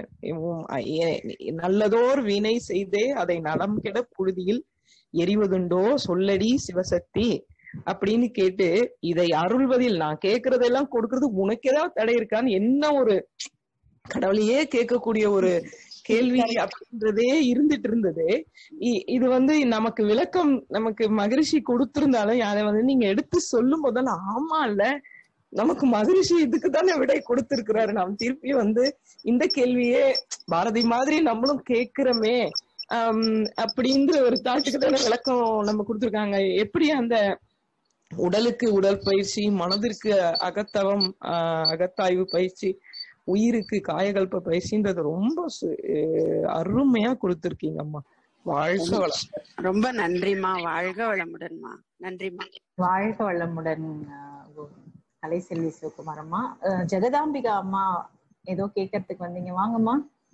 நல்லதோர் வினை செய்தே அதை நலம் கெட புழுதியில் எரிவதுண்டோ சொல்லடி சிவசக்தி அப்படின்னு கேட்டு இதை அருள்வதில் நான் கேட்கறதெல்லாம் கொடுக்கறது உனக்கு ஏதாவது தடை இருக்கான்னு என்ன ஒரு கடவுளையே கேட்கக்கூடிய ஒரு கேள்வி அப்படின்றதே இருந்துட்டு இருந்தது. இது வந்து நமக்கு விளக்கம் நமக்கு மகரிஷி கொடுத்திருந்தாலும் அதை வந்து நீங்க எடுத்து சொல்லும் போதெல்லாம் ஆமா இல்ல நமக்கு மகரிஷி இதுக்கு தானே விடை கொடுத்திருக்கிறாரு, நாம் திருப்பி வந்து இந்த கேள்வியே பாரதி மாதிரி நம்மளும் கேட்கிறோமே ஆஹ் அப்படின்ற ஒரு தாட்டுக்கு தானே விளக்கம் நம்ம கொடுத்திருக்காங்க. எப்படி அந்த உடலுக்கு உடல் பயிற்சி, மனதிற்கு அகத்தவம் ஆஹ் அகத்தாய்வு பயிற்சி, உயிருக்கு காயகல்ப பயிற்சின்றது ரொம்ப அருமையா கொடுத்திருக்கீங்க அம்மா. வாழ்க வளம். ரொம்ப நன்றிமா. வாழ்க வளமுடன்மா. நன்றிமா. வாழ்க வளமுடன் கலை செல்வி சிவகுமார் அம்மா. ஜெகதாம்பிகா அம்மா ஏதோ கேட்கறதுக்கு வந்தீங்க, வாங்கம்மா.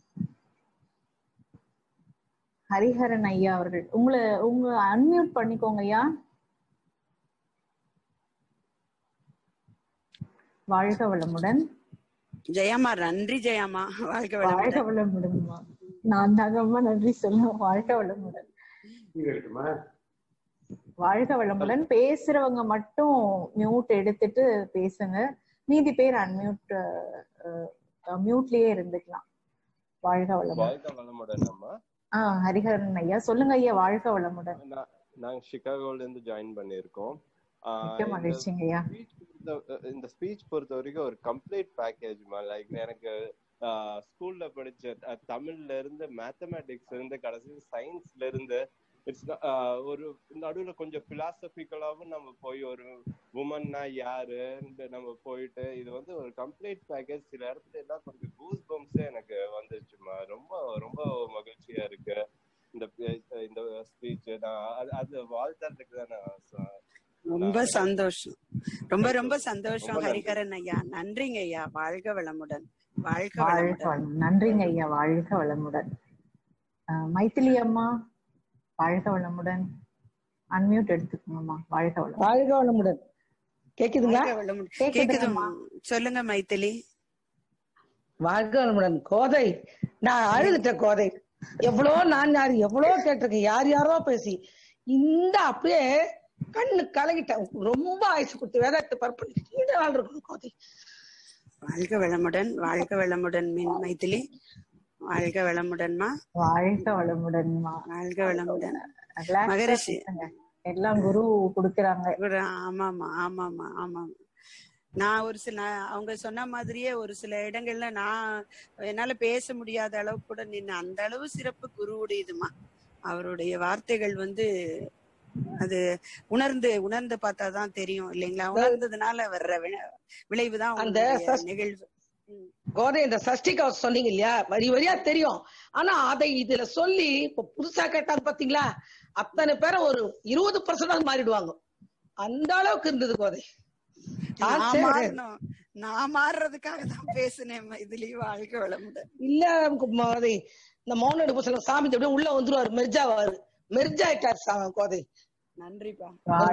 ஹரிஹரன் ஐயா அவர்கள் உங்களை உங்க அன்மியூட் பண்ணிக்கோங்க ஐயா. வாழ்க வளமுடன். ஜெயம்மா நன்றி. ஜெயம்மா வாழ்க வாழ்க வளமுடன்மா. நான் தாங்கம்மா நன்றி சொல்லுவேன். வாழ்க வளமுடன். வாழ்க வளமுடன். பேசுறவங்க மட்டும் மியூட் எடுத்துட்டு பேசுங்க, மீதி பேர் அன்மியூட் மியூட்லயே இருந்துக்கலாம். வாழ்க வளமுடன். ஆஹ் ஹரிஹரன் ஐயா சொல்லுங்க ஐயா. வாழ்க வளமுடன். நாங்க சிகாகோல இருந்து ஜாயின் பண்ணிருக்கோம். இந்த ஸ்பீச் பொறுத்த வரைக்கும் ஒரு கம்ப்ளீட் பேக்கேஜ்மா. லைக் எனக்கு ஸ்கூல்ல படிச்ச தமிழ்ல இருந்து மேத்தமேட்டிக்ஸ்ல இருந்து கடைசி சயின்ஸ்ல இருந்து இட்ஸ் ஒரு நடுவுல கொஞ்சம் பிலாசபிக்கலாவும் நம்ம போய் ஒரு உமன்னா யாரு நம்ம போயிட்டு இது வந்து ஒரு கம்ப்ளீட் பேக்கேஜ். சில இடத்துல எல்லாம் கொஞ்சம் கூஸ் பம்ப்ஸே எனக்கு வந்துருச்சுமா. ரொம்ப ரொம்ப மகிழ்ச்சியா இருக்கு இந்த இந்த ஸ்பீச். நான் அது வாழ்த்துறதுக்கு தான் நான் ரொம்ப சந்தோஷம். ரொம்ப ரொம்ப சந்தோஷம் ஹரிகரன் ஐயா. நன்றிங்க ஐயா. வாழ்க வளமுடன். வாழ்க வளமுடன். நன்றிங்க ஐயா. வாழ்க வளமுடன். மைத்திலி அம்மா வாழ்க வளமுடன். அன்மியூட் எடுத்துக்கோங்கம்மா. வாழ்க வளமுடன். வாழ்க வளமுடன். கேக்குதுங்களா? கேக்குதுமா. சொல்லுங்க மைத்திலி. வாழ்க வளமுடன். கோதை, நான் அழுதுட்டேன் கோதை. எவ்வளோ நான் யாரு எவ்வளோ கேட்டிருக்கேன், யார் யாரோ பேசி இந்த அப்படியே கண்ணு கலங்கிட்டேன். ரொம்ப ஆயுசு கொடுத்து வேதாத்து பரப்பு நீண்ட நாள் இருக்கணும் கோதை. வாழ்க வளமுடன். வாழ்க வளமுடன் மைத்திலி. வாழ்க வளமுடன்மா. வாழ்க வளமுடன்மா. வாழ்க வளமுடன். மகரிஷி எல்லாம் குரு கொடுக்கறாங்க. ஆமாமா ஆமாமா ஆமாமா. நான் ஒரு சில அவங்க சொன்ன மாதிரியே ஒரு சில இடங்கள்ல நான் என்னால பேச முடியாத அளவு கூட நின்று அந்த அளவு சிறப்பு குருவுடையதுமா. அவருடைய வார்த்தைகள் வந்து அது உணர்ந்து உணர்ந்து பார்த்தாதான் தெரியும் இல்லைங்களா? உணர்ந்ததுனால வர்ற விளைவுதான் அந்த நிகழ்வு. கோதை இந்த சஷ்டி கவசம் சொன்னீங்க இல்லையா, வரி வரியா தெரியும். ஆனா அதை இதுல சொல்லி இப்ப புதுசா கேட்டாங்க பாத்தீங்களா, அத்தனை பேரை ஒரு இருபது பர்சன்ட் மாறிடுவாங்க. அந்த அளவுக்கு இருந்தது கோதை. நான் மாறுறதுக்காக தான் பேசினேன் இதுலயும். வாழ்க வளமுடன். இல்ல கோதை, இந்த மௌன எடுப்பு சாமி அப்படியே உள்ள வந்துருவாரு, மெர்ஜாவாரு. மெர்ஜாயிட்டார் கோதை. நன்றிப்பா.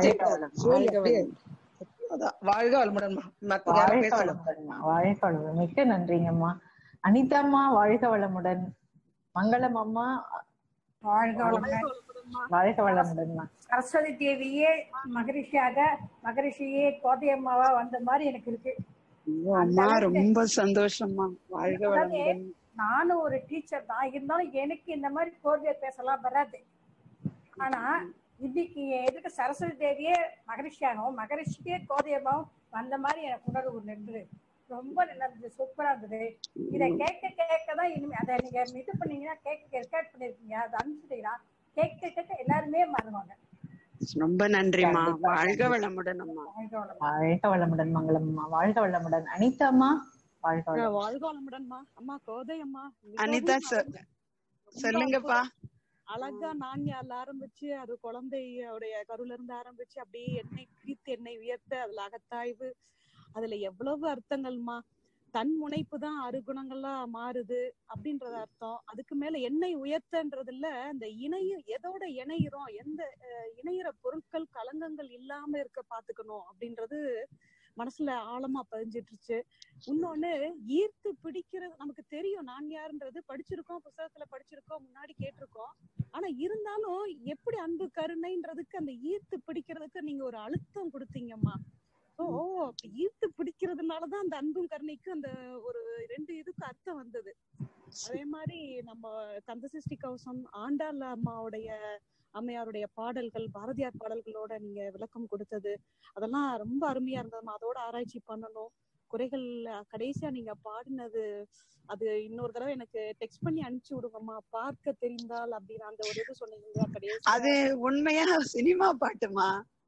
வாழ்க வளமுடன். வாழ்க வளமுடன். மிக்க நன்றிங்கம்மா. அனிதாம்மா வாழ்க வளமுடன். மங்களம் அம்மா வாழ்க வளமுடன். வாழ்க வளமுடன்மா. சரஸ்வதி தேவியே மகரிஷியாக, மகரிஷியே கோதையம்மாவா வந்த மாதிரி எனக்கு இருக்கு. ரொம்ப சந்தோஷமா. வாழ்க வளமுடன். நானும் ஒரு டீச்சர் தான், இருந்தாலும் எனக்கு இந்த மாதிரி கோதையை பேசலாம் வராது. ஆனா இன்னைக்கு எதுக்கு சரஸ்வதி தேவியே மகரிஷியாகவும் மகரிஷியே கோதையம்மாவும் வந்த மாதிரி எனக்கு உணர்வு நின்று ரொம்ப நல்லா இருந்தது. சூப்பரா இருந்தது. இதை கேட்க கேட்கதான் இனிமே அதை நீங்க இது பண்ணீங்கன்னா கேட்க ரெக்கார்ட் பண்ணிருக்கீங்க, அதை அனுப்பிச்சிட்டீங்கன்னா கேட்க கேட்க எல்லாருமே மாறுவாங்க. ரொம்ப நன்றிமா. வாழ்க வளமுடன் அம்மா. வாழ்க வளமுடன் மங்களம்மா. வாழ்க வளமுடன். அனிதாம்மா வாழ்க வளமுடன். வாழ்க வளமுடன்மா. அம்மா கோதை அம்மா. அனிதா சொல்லுங்கப்பா. அழகா நான்யால ஆரம்பிச்சு அது குழந்தையோடைய கருல இருந்து ஆரம்பிச்சு அப்படியே எண்ணெய் பிரித்து எண்ணெய் உயர்த்த அதுல அகத்தாய்வு, அதுல எவ்வளவு அர்த்தங்கள்மா. தன் முனைப்பு தான் அறுகுணங்களா மாறுது அப்படின்றது அர்த்தம். அதுக்கு மேல எண்ணெய் உயர்த்தன்றதுல அந்த இணைய எதோட இணையிறோம், எந்த இணையிற பொருட்கள் கலங்கங்கள் இல்லாம இருக்க பாத்துக்கணும் அப்படின்றது மனசுல ஆழமா பதிஞ்சிட்டுருச்சு. இன்னொன்னு ஈர்த்து பிடிக்கிறது நமக்கு தெரியும். நான் யாருன்றது படிச்சிருக்கோம், புத்தகத்துல படிச்சிருக்கோம், முன்னாடி கேட்டிருக்கோம். ஆனா இருந்தாலும் எப்படி அன்பு கருணைன்றதுக்கு அந்த ஈர்த்து பிடிக்கிறதுக்கு நீங்க ஒரு அழுத்தம் கொடுத்தீங்கம்மா. ஓ ஈர்த்து பிடிக்கிறதுனாலதான் அந்த அன்பும் கருணைக்கு அந்த ஒரு ரெண்டு இதுக்கு அர்த்தம் வந்தது. அதே மாதிரி நம்ம கந்த சஷ்டி கவசம் ஆண்டாள் அம்மாவுடைய அம்மையாருடைய பாடல்கள், பாரதியார் பாடல்களோட நீங்க விளக்கம் கொடுத்தது அதெல்லாம் ரொம்ப அருமையா இருந்ததுமா. அதோட ஆராய்ச்சி பண்ணணும். குறைகள் கடைசியா நீங்க பாடினது அது இன்னொரு தடவை எனக்கு டெக்ஸ்ட் பண்ணி அனுப்பிச்சு விடுங்கம்மா, பார்க்க தெரிந்தால் அப்படின்னு அந்த ஒரு இது சொன்னீங்க கடைசி. அது உண்மையா சினிமா பாட்டுமா.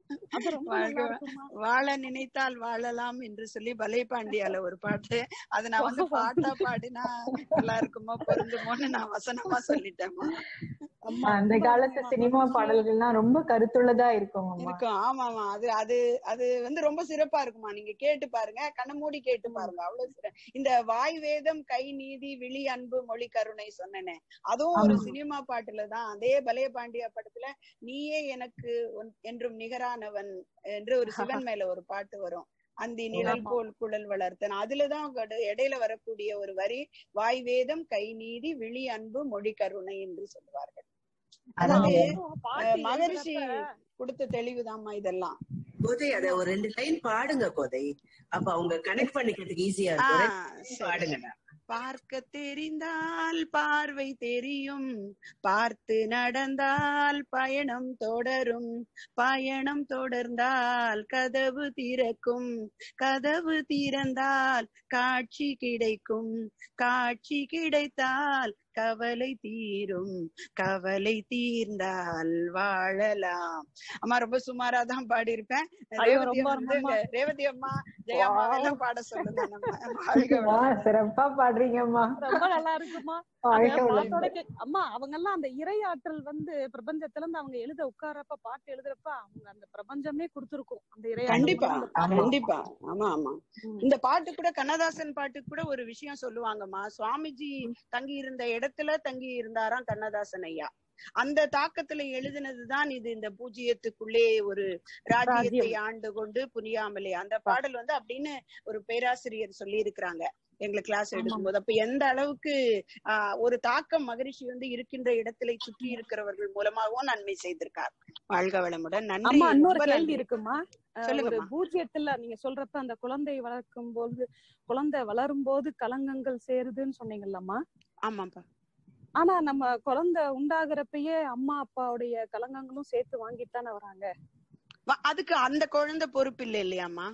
வாழ நினைத்தால் வாழலாம் என்று சொல்லி பலே பாண்டியால ஒரு பாட்டு. அது நான் வந்து பாட்டா பாடினா நல்லா இருக்குமோ பொருந்துமோன்னு நான் வசனமா சொல்லிட்டேன்மா. அந்த காலத்து சினிமா பாடல்கள்லாம் ரொம்ப கருத்துள்ளதா இருக்கும். இருக்கும். ஆமாமா. அது அது அது வந்து ரொம்ப சிறப்பா இருக்குமா. நீங்க கேட்டு பாருங்க, கண்ண மூடி கேட்டு பாருங்க. அவ்வளவு சிறப்பு. இந்த வாய் வேதம் கை நீதி விழி அன்பு மொழி கருணை சொன்னேனே, அதுவும் ஒரு சினிமா பாட்டுலதான். அதே பலே பாண்டியா படத்துல நீயே எனக்கு என்றும் நிகரானவன் என்று ஒரு சிவன் மேல ஒரு பாட்டு வரும். அந்தி நிழல் போல் குழல் வளர்த்தன். அதுலதான் இடையில வரக்கூடிய ஒரு வரி வாய் வேதம் கை நீதி விழி அன்பு மொழி கருணை என்று சொல்லுவார்கள். அதாவது மகரிஷி கொடுத்த தெளிவுதாம்மா இதெல்லாம். கோதை அத ஒரு ரெண்டு லைன் பாடுங்க கோதை. அப்ப அவங்க கனெக்ட் பண்ணிக்கிறதுக்கு ஈஸியா இருக்கும். பாடுங்க. பார்க்க தெரிந்தால் பார்வை தெரியும், பார்த்து நடந்தால் பயணம் தொடரும், பயணம் தொடர்ந்தால் கதவு திறக்கும், கதவு திறந்தால் காட்சி கிடைக்கும், காட்சி கிடைத்தால் கவலை தீரும், கவலை தீர்ந்தால் வாழலாம். அம்மா ரொம்ப சுமாரா தான் பாடி இருப்பேன். ரேவதி வந்து ரேவதி அம்மா ஜெயம்மாவெல்லாம் பாட சொல்லுங்க. சிறப்பா பாடுறீங்கம்மா, ரொம்ப நல்லா இருக்குமா. அம்மா அவங்க எல்லாம் அந்த இறையாற்றல் வந்து பிரபஞ்சத்துல இருந்து அவங்க எழுத உட்காரப்ப பாட்டு எழுதுறப்ப அவங்க அந்த பிரபஞ்சமே கொடுத்திருக்கும் அந்த இறையாற்றல். கண்டிப்பா கண்டிப்பா. ஆமா ஆமா. இந்த பாட்டு கூட கண்ணதாசன் பாட்டு கூட ஒரு விஷயம் சொல்லுவாங்கம்மா. சுவாமிஜி தங்கி இருந்த இடத்துல தங்கி இருந்தாராம் கண்ணதாசன் ஐயா. அந்த தாக்கத்துல எழுதினதுதான் இது. இந்த பூஜ்ஜியத்துக்குள்ளே ஒரு ராஜ்யத்தை ஆண்டு கொண்டு புரியாமலே அந்த பாடல் வந்து அப்படின்னு ஒரு பேராசிரியர் சொல்லி இருக்கிறாங்க எங்களுக்கு கிளாஸ் எடுக்கும் போது. அப்ப எந்த அளவுக்கு ஆஹ் ஒரு தாக்கம் மகரிஷி வந்து இருக்கின்ற இடத்துல சுற்றி இருக்கிறவர்கள் மூலமாகவும் நன்மை செய்திருக்கார். வாழ்க வளமுடன். நன்றி. இன்னொரு கேள்வி இருக்குமா? ஒரு பூஜ்ஜியத்துல நீங்க சொல்றப்ப அந்த குழந்தை வளர்க்கும் போது, குழந்தை வளரும் போது கலங்கங்கள் சேருதுன்னு சொன்னீங்கல்லம்மா? ஆமாப்பா. ஆனா நம்ம குழந்தை உண்டாகிறப்பயே அம்மா அப்பாவுடைய கலங்கங்களும் சேர்த்து வாங்கிட்டு தானே வராங்க. அதுக்கு அந்த குழந்தை பொறுப்பு இல்லை இல்லையாம்மா?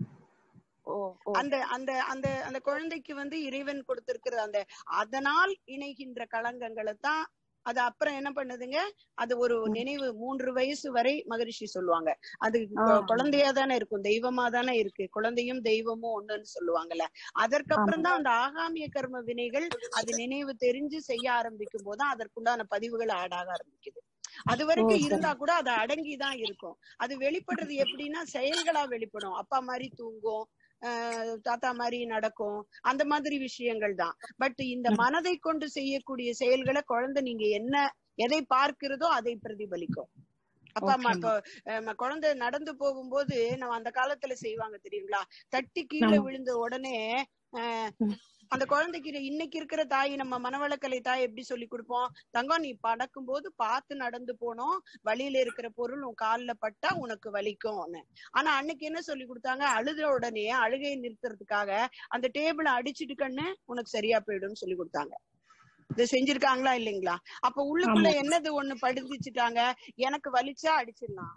அந்த அந்த அந்த அந்த குழந்தைக்கு வந்து இறைவன் கொடுத்திருக்கிற அந்த அதனால் இணைகின்ற களங்கங்களை தான் அது அப்புறம் என்ன பண்ணுதுங்க, அது ஒரு நினைவு மூன்று வயசு வரை மகரிஷி சொல்லுவாங்க. அது குழந்தையா தானே இருக்கும், தெய்வமா தானே இருக்கு. குழந்தையும் தெய்வமும் ஒண்ணுன்னு சொல்லுவாங்கல்ல. அதற்கப்புறம் தான் அந்த ஆகாமிய கர்ம வினைகள் அது நினைவு தெரிஞ்சு செய்ய ஆரம்பிக்கும் போதுதான் அதற்குண்டான பதிவுகள் ஆடாக ஆரம்பிக்குது. அது வரைக்கும் இருந்தா கூட அது அடங்கிதான் இருக்கும். அது வெளிப்படுறது எப்படின்னா செயல்களா வெளிப்படும். அப்பா மாதிரி தூங்கும், ஆஹ் தாத்தா மாதிரி நடக்கும், அந்த மாதிரி விஷயங்கள் தான். பட் இந்த மனதை கொண்டு செய்யக்கூடிய செயல்களை குழந்தை நீங்க என்ன எதை பார்க்கிறதோ அதை பிரதிபலிக்கும். அப்பா அம்மா இப்ப குழந்தை நடந்து போகும்போது நம்ம அந்த காலத்துல செய்வாங்க தெரியுங்களா, தட்டி கீழே விழுந்த உடனே ஆஹ் அந்த குழந்தைக்கு இன்னைக்கு இருக்கிற தாய், நம்ம மனவளக்கலை தாய் எப்படி சொல்லி கொடுப்போம், தங்கம் நீ படக்கும் போது பார்த்து நடந்து போனோம், வழியில இருக்கிற பொருள் உன் காலில் பட்டா உனக்கு வலிக்கும். ஆனா அன்னைக்கு என்ன சொல்லி கொடுத்தாங்க, அழுத உடனே அழுகையை நிறுத்துறதுக்காக அந்த டேபிளை அடிச்சுட்டு கண்ணு உனக்கு சரியா போயிடும் சொல்லி கொடுத்தாங்க. இதை செஞ்சிருக்காங்களா இல்லைங்களா? அப்ப உள்ளுக்குள்ள என்னது ஒண்ணு படிச்சுட்டாங்க, எனக்கு வலிச்சா அடிச்சிடலாம்.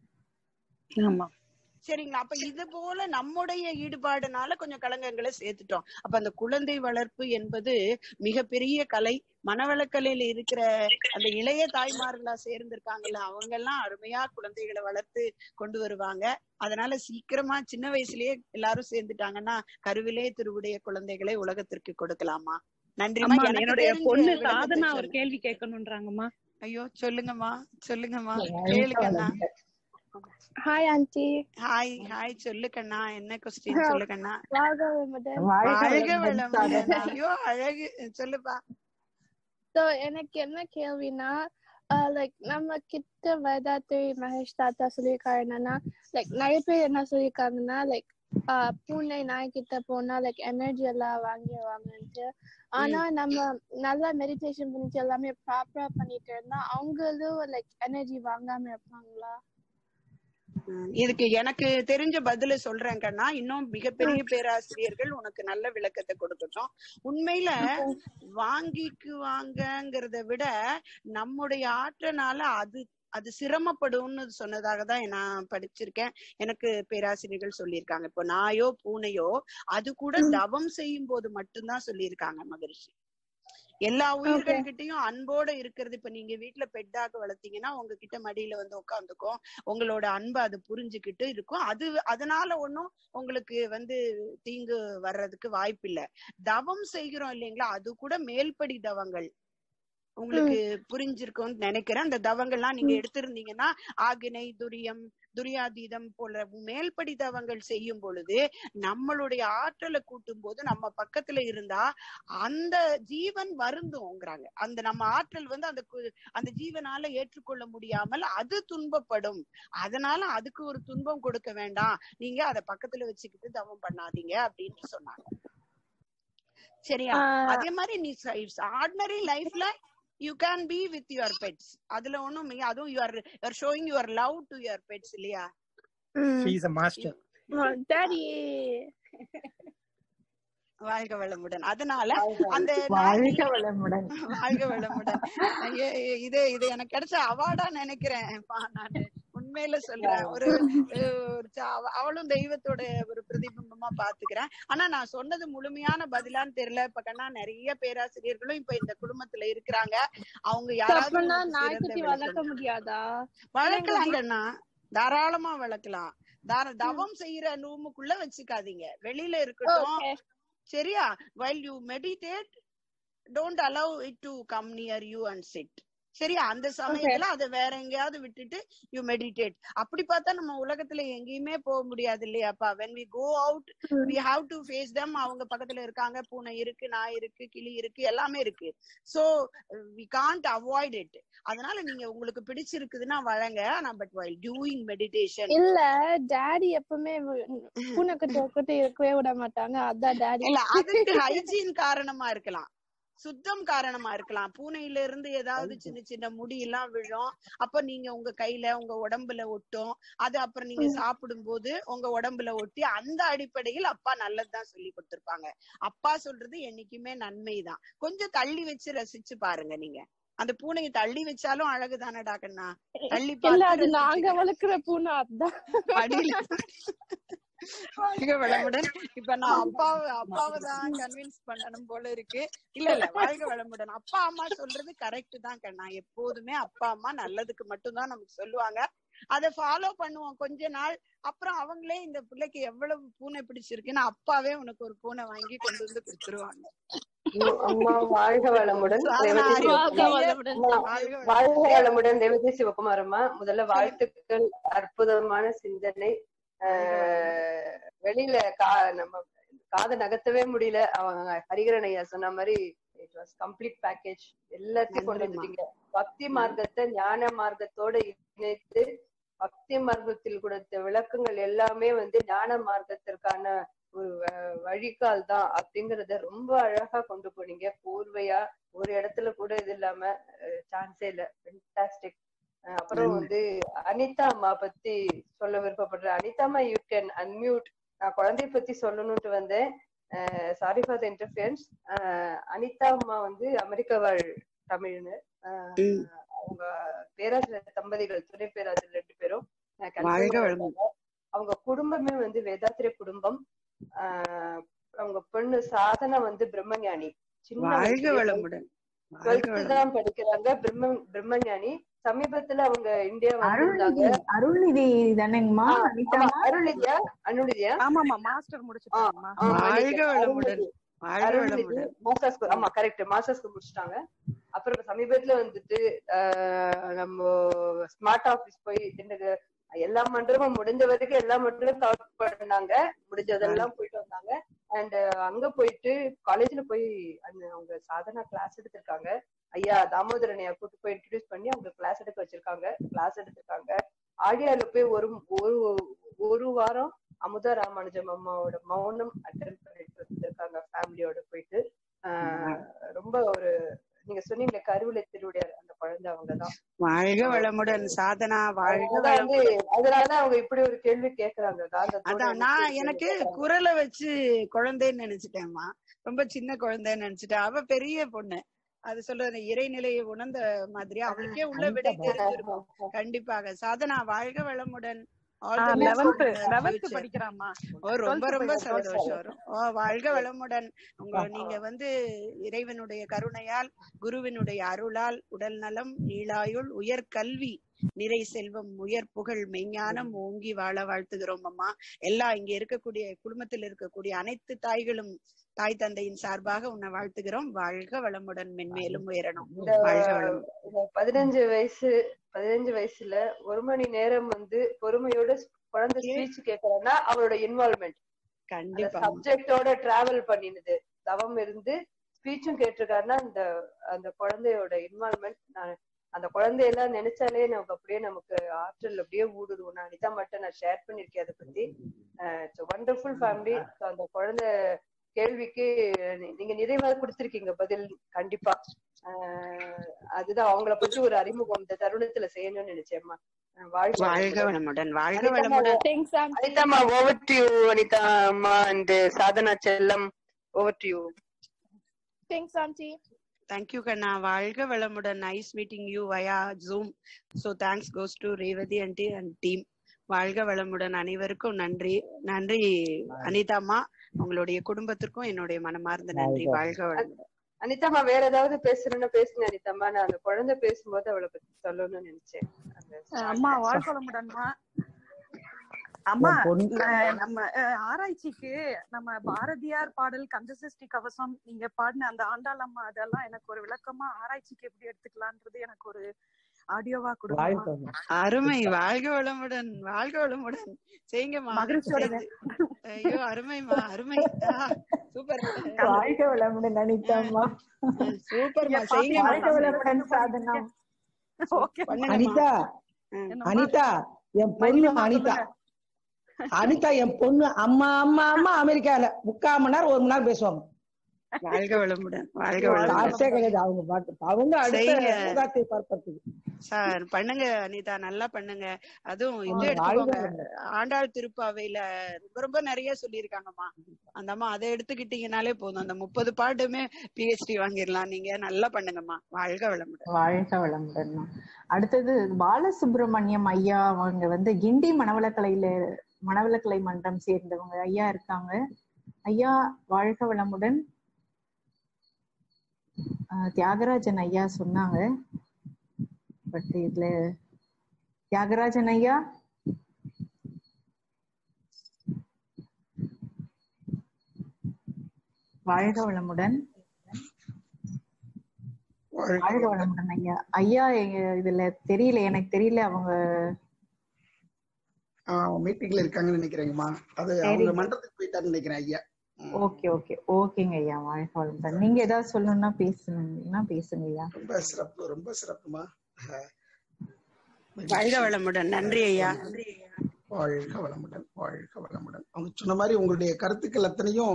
ஆமா சரிங்களா? அப்ப இது போல நம்முடைய ஈடுபாடுனால கொஞ்சம் கலங்கங்களை சேர்த்துட்டோம். அப்ப அந்த குழந்தை வளர்ப்பு என்பது மிகப்பெரிய கலை. மனவளக்கலையில இருக்கிற அந்த இளைய தாய்மார்களா சேர்ந்திருக்காங்கல்ல, அவங்க எல்லாம் அருமையா குழந்தைகளை வளர்த்து கொண்டு வருவாங்க. அதனால சீக்கிரமா சின்ன வயசுலயே எல்லாரும் சேர்ந்துட்டாங்கன்னா கருவிலே திருவுடைய குழந்தைகளை உலகத்திற்கு கொடுக்கலாமா. நன்றிமா. என்னுடைய பொண்ணு சாதனா ஒரு கேள்வி கேட்கணும்ன்றாங்கம்மா. ஐயோ சொல்லுங்கம்மா சொல்லுங்கம்மா, கேளுங்கண்ணா. Hi aunty. Hi hi. சொல்லு கண்ணா, என்ன கொஸ்டின் சொல்லு கண்ணா. வாழ்க வளமுடன். வாழ்க வளமுடன். ஐயோ அழகு, சொல்லுப்பா. சோ எனக்கு என்ன கேள்வினா, லைக் நம்ம கிட்ட வேதாத்ரி மகேஷ் தாத்தா சொல்லியிருக்காரு என்னன்னா, லைக் நிறைய பேர் என்ன சொல்லியிருக்காங்கன்னா, லைக் பூனை நாய் கிட்ட போனா லைக் எனர்ஜி எல்லாம் வாங்கிடுவாங்கன்ட்டு. ஆனா நம்ம நல்லா மெடிடேஷன் பண்ணிட்டு எல்லாமே ப்ராப்பரா பண்ணிட்டு இருந்தா அவங்களும் லைக் எனர்ஜி வாங்காம இருப்பாங்களா? இதுக்கு எனக்கு தெரிஞ்ச பதில சொல்றேன் கண்ணா. இன்னும் மிகப்பெரிய பேராசிரியர்கள் உனக்கு நல்ல விளக்கத்தை கொடுக்கட்டும். உண்மையில வாங்கிக்கு வாங்கங்கிறத விட நம்முடைய ஆற்றனால அது அது சிரமப்படும்னு சொன்னதாக தான் நான் படிச்சிருக்கேன். எனக்கு பேராசிரியர்கள் சொல்லியிருக்காங்க. இப்போ நாயோ பூனையோ அது கூட தவம் செய்யும் போது மட்டும்தான் சொல்லியிருக்காங்க மகரிஷி. எல்லா உயிர்கள் கிட்டையும் அன்போட இருக்கிறது. இப்ப நீங்க வீட்டுல பெட்டாக வளர்த்தீங்கன்னா உங்ககிட்ட மடியில வந்து உட்காந்துக்கும், உங்களோட அன்பு அது புரிஞ்சுக்கிட்டு இருக்கும். அது அதனால ஒன்னும் உங்களுக்கு வந்து தீங்கு வர்றதுக்கு வாய்ப்பு இல்லை. தவம் செய்கிறோம் இல்லைங்களா, அது கூட மேல்படி தவங்கள் உங்களுக்கு புரிஞ்சிருக்கும்னு நினைக்கிறேன். அந்த தவங்கள்லாம் நீங்க எடுத்திருந்தீங்கன்னா ஆகினை துரியம் துரியாதீதம் போல மேல்படி தவங்கள் செய்யும் பொழுது நம்மளுடைய ஆற்றலை கூட்டும் போது நம்ம பக்கத்துல இருந்தா அந்த ஜீவன் வருந்துங்கிறாங்க. அந்த நம்ம ஆற்றல் வந்து அந்த அந்த ஜீவனால ஏற்றுக்கொள்ள முடியாமல் அது துன்பப்படும். அதனால அதுக்கு ஒரு துன்பம் கொடுக்க வேண்டாம், நீங்க அதை பக்கத்துல வச்சுக்கிட்டு தவம் பண்ணாதீங்க அப்படின்னு சொன்னாங்க. சரியா? அதே மாதிரி நீ ஆர்டினரி லைஃப்ல you can be with your pets. அதுல ஒண்ணும் அதுவும் you are you are showing your love to your pets இல்லையா? She is a master. Daddy. வாழ்க வளமுடன். அதனால அந்த வாழ்க வளமுடன் வாழ்க வளமுடன் இது இது எனக்கு கிடைச்ச அவார்டா நினைக்கிறேன். நானு உண்மையில சொல்றேன். ஒரு அவளும் தெய்வத்தோட ஒரு பிரதிபிம்பமா பாத்துக்கிறேன். ஆனா நான் சொன்னது முழுமையான பதிலான்னு தெரியல. இப்ப கண்ணா நிறைய பேராசிரியர்களும் இப்ப இந்த குடும்பத்துல இருக்கிறாங்க. அவங்க யாராவது வளர்க்க முடியாதா? வளர்க்கலாங்கண்ணா, தாராளமா வளர்க்கலாம். தவம் செய்யற ரூமுக்குள்ள வச்சுக்காதீங்க, வெளியில இருக்கட்டும். சரியா? while you meditate, don't allow it to come near you and sit. சரியா? அந்த சமயத்துல அதை வேற எங்கேயாவது விட்டுட்டு யூ மெடிடேட். அப்படி பார்த்தா நம்ம உலகத்துல எங்கேயுமே போக முடியாது இல்லையாப்பா? when we go out we have to face them. அவங்க பக்கத்துல இருக்காங்க, பூனை இருக்கு, நாய் இருக்கு, கிளி இருக்கு, எல்லாமே இருக்கு. so we can't avoid it. அதனால நீங்க உங்களுக்கு பிடிச்சிருக்குதுன்னா வழங்க. ஆனா பட் while doing meditation இல்ல டாடி எப்பவுமே பூனை கிட்ட இருக்கவே விட மாட்டாங்க. அதான் டாடி இல்ல, அதுக்கு ஹைஜீன் காரணமா இருக்கலாம், சுத்தம் காரணமா இருக்கலாம். பூனையில இருந்து ஏதாவது சின்ன சின்ன முடி எல்லாம் விழும். அப்ப நீங்க உங்க கையில உங்க உடம்புல ஒட்டும். அது அப்புறம் நீங்க சாப்பிடும் போது உங்க உடம்புல ஒட்டி, அந்த அடிப்படையில் அப்பா நல்லதுதான் சொல்லி கொடுத்திருப்பாங்க. அப்பா சொல்றது என்னைக்குமே நன்மைதான். கொஞ்சம் தள்ளி வச்சு ரசிச்சு பாருங்க. நீங்க அந்த பூனையை தள்ளி வச்சாலும் அழகுதானடா கண்ணா. தள்ளி பார்த்து நாங்க வளர்க்கிற பூனை அதான் படியில வாழ்க வளமுடன். இப்ப நான் அப்பாவை அப்பாவை தான் கன்வின்ஸ் பண்ணணும் போல இருக்கு. இல்ல இல்ல வாழ்க வளமுடன். அப்பா அம்மா சொல்றது கரெக்ட் தான் கண்ணா. எப்போதுமே அப்பா அம்மா நல்லதுக்கு மட்டும்தான் நமக்கு சொல்லுவாங்க. அதை ஃபாலோ பண்ணுவோம் கொஞ்ச நாள். அப்புறம் அவங்களே இந்த பிள்ளைக்கு எவ்வளவு பூனை பிடிச்சிருக்குன்னு அப்பாவே உனக்கு ஒரு பூனை வாங்கி கொண்டு வந்து கொடுத்துருவாங்க. அம்மா வாழ்க வளமுடன். வாழ்க வளமுடன் தேவதி சிவகுமார் அம்மா. முதல்ல வாழ்த்துக்கள். அற்புதமான சிந்தனை. ஆஹ் வெளியில கா நம்ம காதை நகர்த்தவே முடியல. அவங்க ஹரிகரன் ஐயா சொன்ன மாதிரி இட் வாஸ் கம்ப்ளீட் பேக்கேஜ். எல்லாத்தையும் கொண்டு வந்துட்டீங்க. பக்தி மார்க்கத்தை ஞான மார்க்கத்தோட இணைத்து பக்தி மார்க்கத்தில் கொடுத்த விளக்கங்கள் எல்லாமே வந்து ஞான மார்க்கத்திற்கான ஒரு வழிகால் தான் அப்படிங்கறத ரொம்ப அழகா கொண்டு போனீங்க. போர்வையா ஒரு இடத்துல கூட இது இல்லாம சான்ஸே இல்ல. ஃபென்டாஸ்டிக். அப்புறம் வந்து அனிதா அம்மா பத்தி சொல்ல விருப்பப்படுறேன். அனிதா அம்மா, யூ கேன் அன்மியூட். நான் குழந்தைய பத்தி சொல்லணும்ட்டு வந்தேன். Sorry for the interference. Anitha அம்மா வந்து அமெரிக்க வாழ் தமிழ்னு. அவங்க பேராசிரியர் தம்பதிகள், துணை பேராசிரியர் ரெண்டு பேரும். அவங்க குடும்பமே வந்து வேதாத்திரிய குடும்பம். ஆஹ் அவங்க பொண்ணு சாதனா வந்து பிரம்மஞானி. சின்ன டுவெல்த் தான் படிக்கிறாங்க. பிரம்ம பிரம்மஞானி. சமீபத்துல அவங்க இந்தியா வந்திருந்தாங்க. அருள்நிதி தானேங்கம்மா? அருள்நிதியா? அருள்நிதியா? ஆமாமா, மாஸ்டர் முடிச்சிட்டாங்க. ஆமா கரெக்ட், மாஸ்டர்ஸ் முடிச்சிட்டாங்க. அப்புறம் சமீபத்துல வந்துட்டு ஆஹ் நம்ம ஸ்மார்ட் ஆபீஸ் போய் எல்லா மன்றமும் முடிஞ்ச வரைக்கும் எல்லா மன்றமும் கவர் பண்ணாங்க. முடிஞ்சதெல்லாம் போயிட்டு வந்தாங்க. அண்ட் அங்க போயிட்டு காலேஜ்ல போய் அந்த அவங்க சாதனா கிளாஸ் எடுத்திருக்காங்க. ஐயா தாமோதரனையா கூட்டு போய் இன்ட்ரடியூஸ் பண்ணி அவங்க கிளாஸ் எடுக்க வச்சிருக்காங்க. கிளாஸ் எடுத்திருக்காங்க. ஆடியால போய் ஒரு ஒரு ஒரு வாரம் அமுதா ராமானுஜம் அம்மாவோட மௌனம் அட்டென்ட் பண்ணிட்டு வந்திருக்காங்க ஃபேமிலியோட போயிட்டு. ஆஹ் ரொம்ப ஒரு நீங்க சொன்னீங்க கருவிலை திருவுடைய அந்த குழந்தை அவங்கதான். வாழ்க வளமுடன் சாதனா. வாழ்க வந்து அதனாலதான் அவங்க இப்படி ஒரு கேள்வி கேக்குறாங்க. அதான் நான் எனக்கு குரலை வச்சு குழந்தைன்னு நினைச்சிட்டேன்மா. ரொம்ப சின்ன குழந்தைன்னு நினைச்சிட்டேன். அவ பெரிய பொண்ணு. அது சொல்றது இறைநிலையை உணர்ந்த மாதிரி அவளுக்கே உள்ள விடை தெரிஞ்சிருக்கும். கண்டிப்பாக. சாதனா வாழ்க வளமுடன். ரொம்ப ரொம்ப சந்தோஷம். வாழ்க வளமுடன். உங்க நீங்க வந்து இறைவனுடைய கருணையால், குருவினுடைய அருளால் உடல் நலம், நீளாயுள், உயர் கல்வி, நிறை செல்வம், உயர் புகழ், மெஞ்ஞானம் ஓங்கி வாழ வாழ்த்துகிறோம் அம்மா. எல்லாம் இங்க இருக்கக்கூடிய குடும்பத்தில் இருக்கக்கூடிய அனைத்து தாய்களும் தாய் தந்தையின் சார்பாக உன்னை வாழ்த்துகிறோம். வாழ்க வளமுடன், மென்மேலும் உயரணும். வாழ்க வளமுடன். பதினஞ்சு வயசு பதினஞ்சு வயசுல ஒரு மணி நேரம் வந்து பொறுமையோட குழந்தை ஸ்பீச் கேட்கறன்னா அவளோட இன்வால்வ்மெண்ட் கண்டிப்பா சப்ஜெக்டோட டிராவல் பண்ணினது தவம் இருந்து ஸ்பீச்சும் கேட்டிருக்காருன்னா அந்த அந்த குழந்தையோட இன்வால்வ்மெண்ட் நான் அந்த குழந்தையெல்லாம் நினைச்சாலே நமக்கு அப்படியே நமக்கு ஆற்றல் அப்படியே ஊடுருவோம். நான் அனிதா மட்டும் நான் ஷேர் பண்ணிருக்கேன் அதை பத்தி. Wonderful family. அந்த குழந்தை கேள்விக்கு நீங்க நிறைவாக கொடுத்திருக்கீங்க பதில். கண்டிப்பா ஆஹ் அதுதான் அவங்கள பத்தி ஒரு அறிமுகம் இந்த தருணத்துல செய்யணும்னு நினைச்சேம்மா. வாழ்க வளமுடன். வாழ்க வளமுடன். அனிதா அம்மா, ஓவர் டு யூ. அனிதா அம்மா அண்ட் சாதனா செல்லம். Over to you. Thanks aunty. Thank you கண்ணா. வாழ்க வளமுடன். Nice meeting you via Zoom. So thanks goes to Revathi aunty and team. வாழ்க வளமுடன். அனைவருக்கும் நன்றி. நன்றி அனிதாம்மா, உங்களுடைய குடும்பத்திற்கும் என்னுடைய மனமார்ந்த நன்றி. வாழ்க வளமுடன். அனிதாம்மா வேற ஏதாவது பேசுறேன்னு பேசுங்க அனிதாம்மா. நான் அந்த குழந்தை பேசும்போது அவளை பத்தி சொல்லணும்னு நினைச்சேன். அம்மா வாழ்க வளமுடன்மா. அம்மா நம்ம ஆராய்ச்சிக்கு நம்ம பாரதியார் பாடல் கந்தசஷ்டி கவசம் நீங்க பாடின அந்த ஆண்டாள் அம்மா அதெல்லாம் எனக்கு ஒரு விளக்கமா ஆராய்ச்சிக்கு எப்படி எடுத்துக்கலான்றது எனக்கு ஒரு ஆடியோவா கொடுங்க. அருமை. வாழ்க வளமுடன். வாழ்க வளமுடன். செய்யுங்கம்மா. மகிழ்ச்சியோட. ஐயோ அருமைமா, அருமை. சூப்பர். வாழ்க வளமுடன் அனிதாம்மா. சூப்பர்மா. செய்யுங்க. வாழ்க வளமுடன் சாதனா. ஓகே அனிதா, அனிதா என் பொண்ணு அனிதா அனிதா என் பொண்ணு அம்மா அம்மா அம்மா அமெரிக்கால முக்கால் மணி நேரம் ஒரு மணி நேரம் பேசுவாங்க. வாழ்க வளமுடன். வாழ்க வளமுடன். கிடையாது அவங்க பாட்டு. அவங்க அடுத்த பார்ப்பது சார் பண்ணுங்க அனிதா, நல்லா பண்ணுங்க. அதுவும் இது எடுத்துக்கோங்க, ஆண்டாள் திருப்பாவையில ரொம்ப ரொம்ப நிறைய சொல்லியிருக்காங்கம்மா. அந்த அம்மா அதை எடுத்துக்கிட்டீங்கன்னாலே போதும். அந்த முப்பது பாட்டுமே பிஹெச்டி வாங்கிடலாம். நீங்க நல்லா பண்ணுங்கம்மா. வாழ்க வளமுடன். வாழ்க வளமுடன். அடுத்தது பாலசுப்ரமணியம் ஐயா, அவங்க வந்து கிண்டி மணவளக்கலையில மணவளக்கலை மன்றம் சேர்ந்தவங்க ஐயா இருக்காங்க. ஐயா வாழ்க வளமுடன். தியாகராஜன் ஐயா சொன்னாங்க, பட் இதுல தியாகராஜன் ஐயா வாழ்க வளமுடன். வாழ்க வளமுடன் ஐயா. ஐயா இதுல தெரியல, எனக்கு தெரியல. அவங்க மீட்டிங்ல இருக்காங்கன்னு நினைக்கிறேங்கம்மா. அது அவங்க மன்றத்துக்கு போயிட்டாருன்னு நினைக்கிறேன் ஐயா. ஓகே ஓகே ஓகேங்க ஐயா. வாழ்க வளமுடன். நீங்க ஏதாவது சொல்லணும்னா பேசணும்னா பேசுங்க ஐயா. ரொம்ப சிறப்பு, ரொம்ப சிறப்புமா. வாழ்க வளமுடன். நன்றி ஐயா. வாழ்க வளமுடன். வாழ்க வளமுடன். அவங்க சொன்ன மாதிரி உங்களுடைய கருத்துக்கள் அத்தனையும்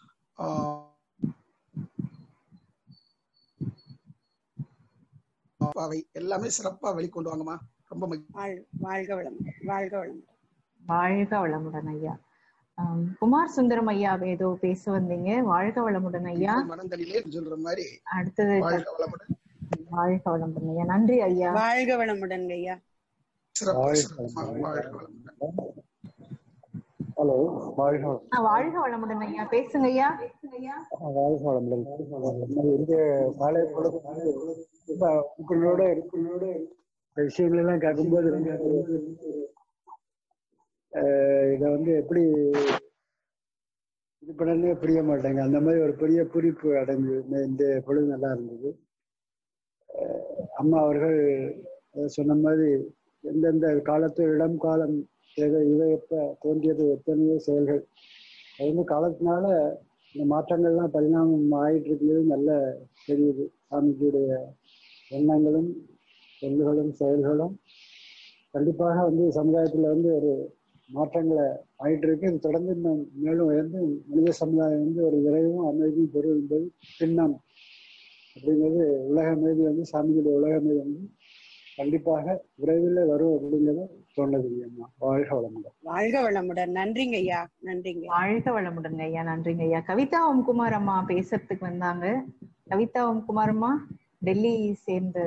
எல்லாமே சிறப்பா வெளிக்கொண்டு வாங்கம்மா. ரொம்ப வாழ்க வளமுடன். வாழ்க வளமுடன். வாழ்க வளமுடன் ஐயா. குமார் சுந்தரம் ஐயா ஏதோ பேச வந்தீங்க. வாழ்க வளமுடன் ஐயா. சொல்ற மாதிரி அடுத்தது வாழ்க வளமுடன். வாழ்க வளமுடன் ஐயா. நன்றி ஐயா. வாழ்க வளமுடன் ஐயா. ஹலோ, வாழ்க வாழ்க வளமுடன் ஐயா. பேசுங்க ஐயா. வாழ்க வளமுடன். இந்த காலை பொழுது உங்களோட உங்களோட விஷயங்கள் எல்லாம் கேட்கும்போது இதை வந்து எப்படி இது பண்ணனே புரிய மாட்டாங்க. அந்த மாதிரி ஒரு பெரிய குறிப்பு அடைஞ்சு இந்த பொழுது நல்லா இருந்தது. அம்மா அவர்கள் சொன்ன மாதிரி எந்தெந்த காலத்து இளம் காலம் இவை எப்ப தோன்றியது எத்தனையோ செயல்கள், அது வந்து காலத்தினால இந்த மாற்றங்கள்லாம் பரிணாமம் ஆயிட்டு இருக்கிறது நல்ல தெரியுது. சாமிஜியுடைய எண்ணங்களும் சொல்லுகளும் செயல்களும் கண்டிப்பாக வந்து சமுதாயத்துல வந்து ஒரு மாற்றங்களை ஆயிட்டு இருக்கு. இது தொடர்ந்து இன்னும் மேலும் உயர்ந்து மனித சமுதாயம் வந்து ஒரு விரைவும் அமைதியும் பெறும் என்பது பின்னம் அப்படிங்கிறது. உலக அமைதி வந்து சாமியுடைய உலக அமைதி வந்து கண்டிப்பாக விரைவில் வரும் அப்படிங்கிறத சொன்னதுங்க அம்மா. வாழ்க வளமுடன். வாழ்க வளமுடன். நன்றிங்க ஐயா. நன்றிங்க. வாழ்க வளமுடன் ஐயா. நன்றிங்க ஐயா. கவிதா ஓம் குமார் அம்மா பேசுறதுக்கு வந்தாங்க. கவிதா ஓம் குமார் அம்மா டெல்லி சேர்ந்து.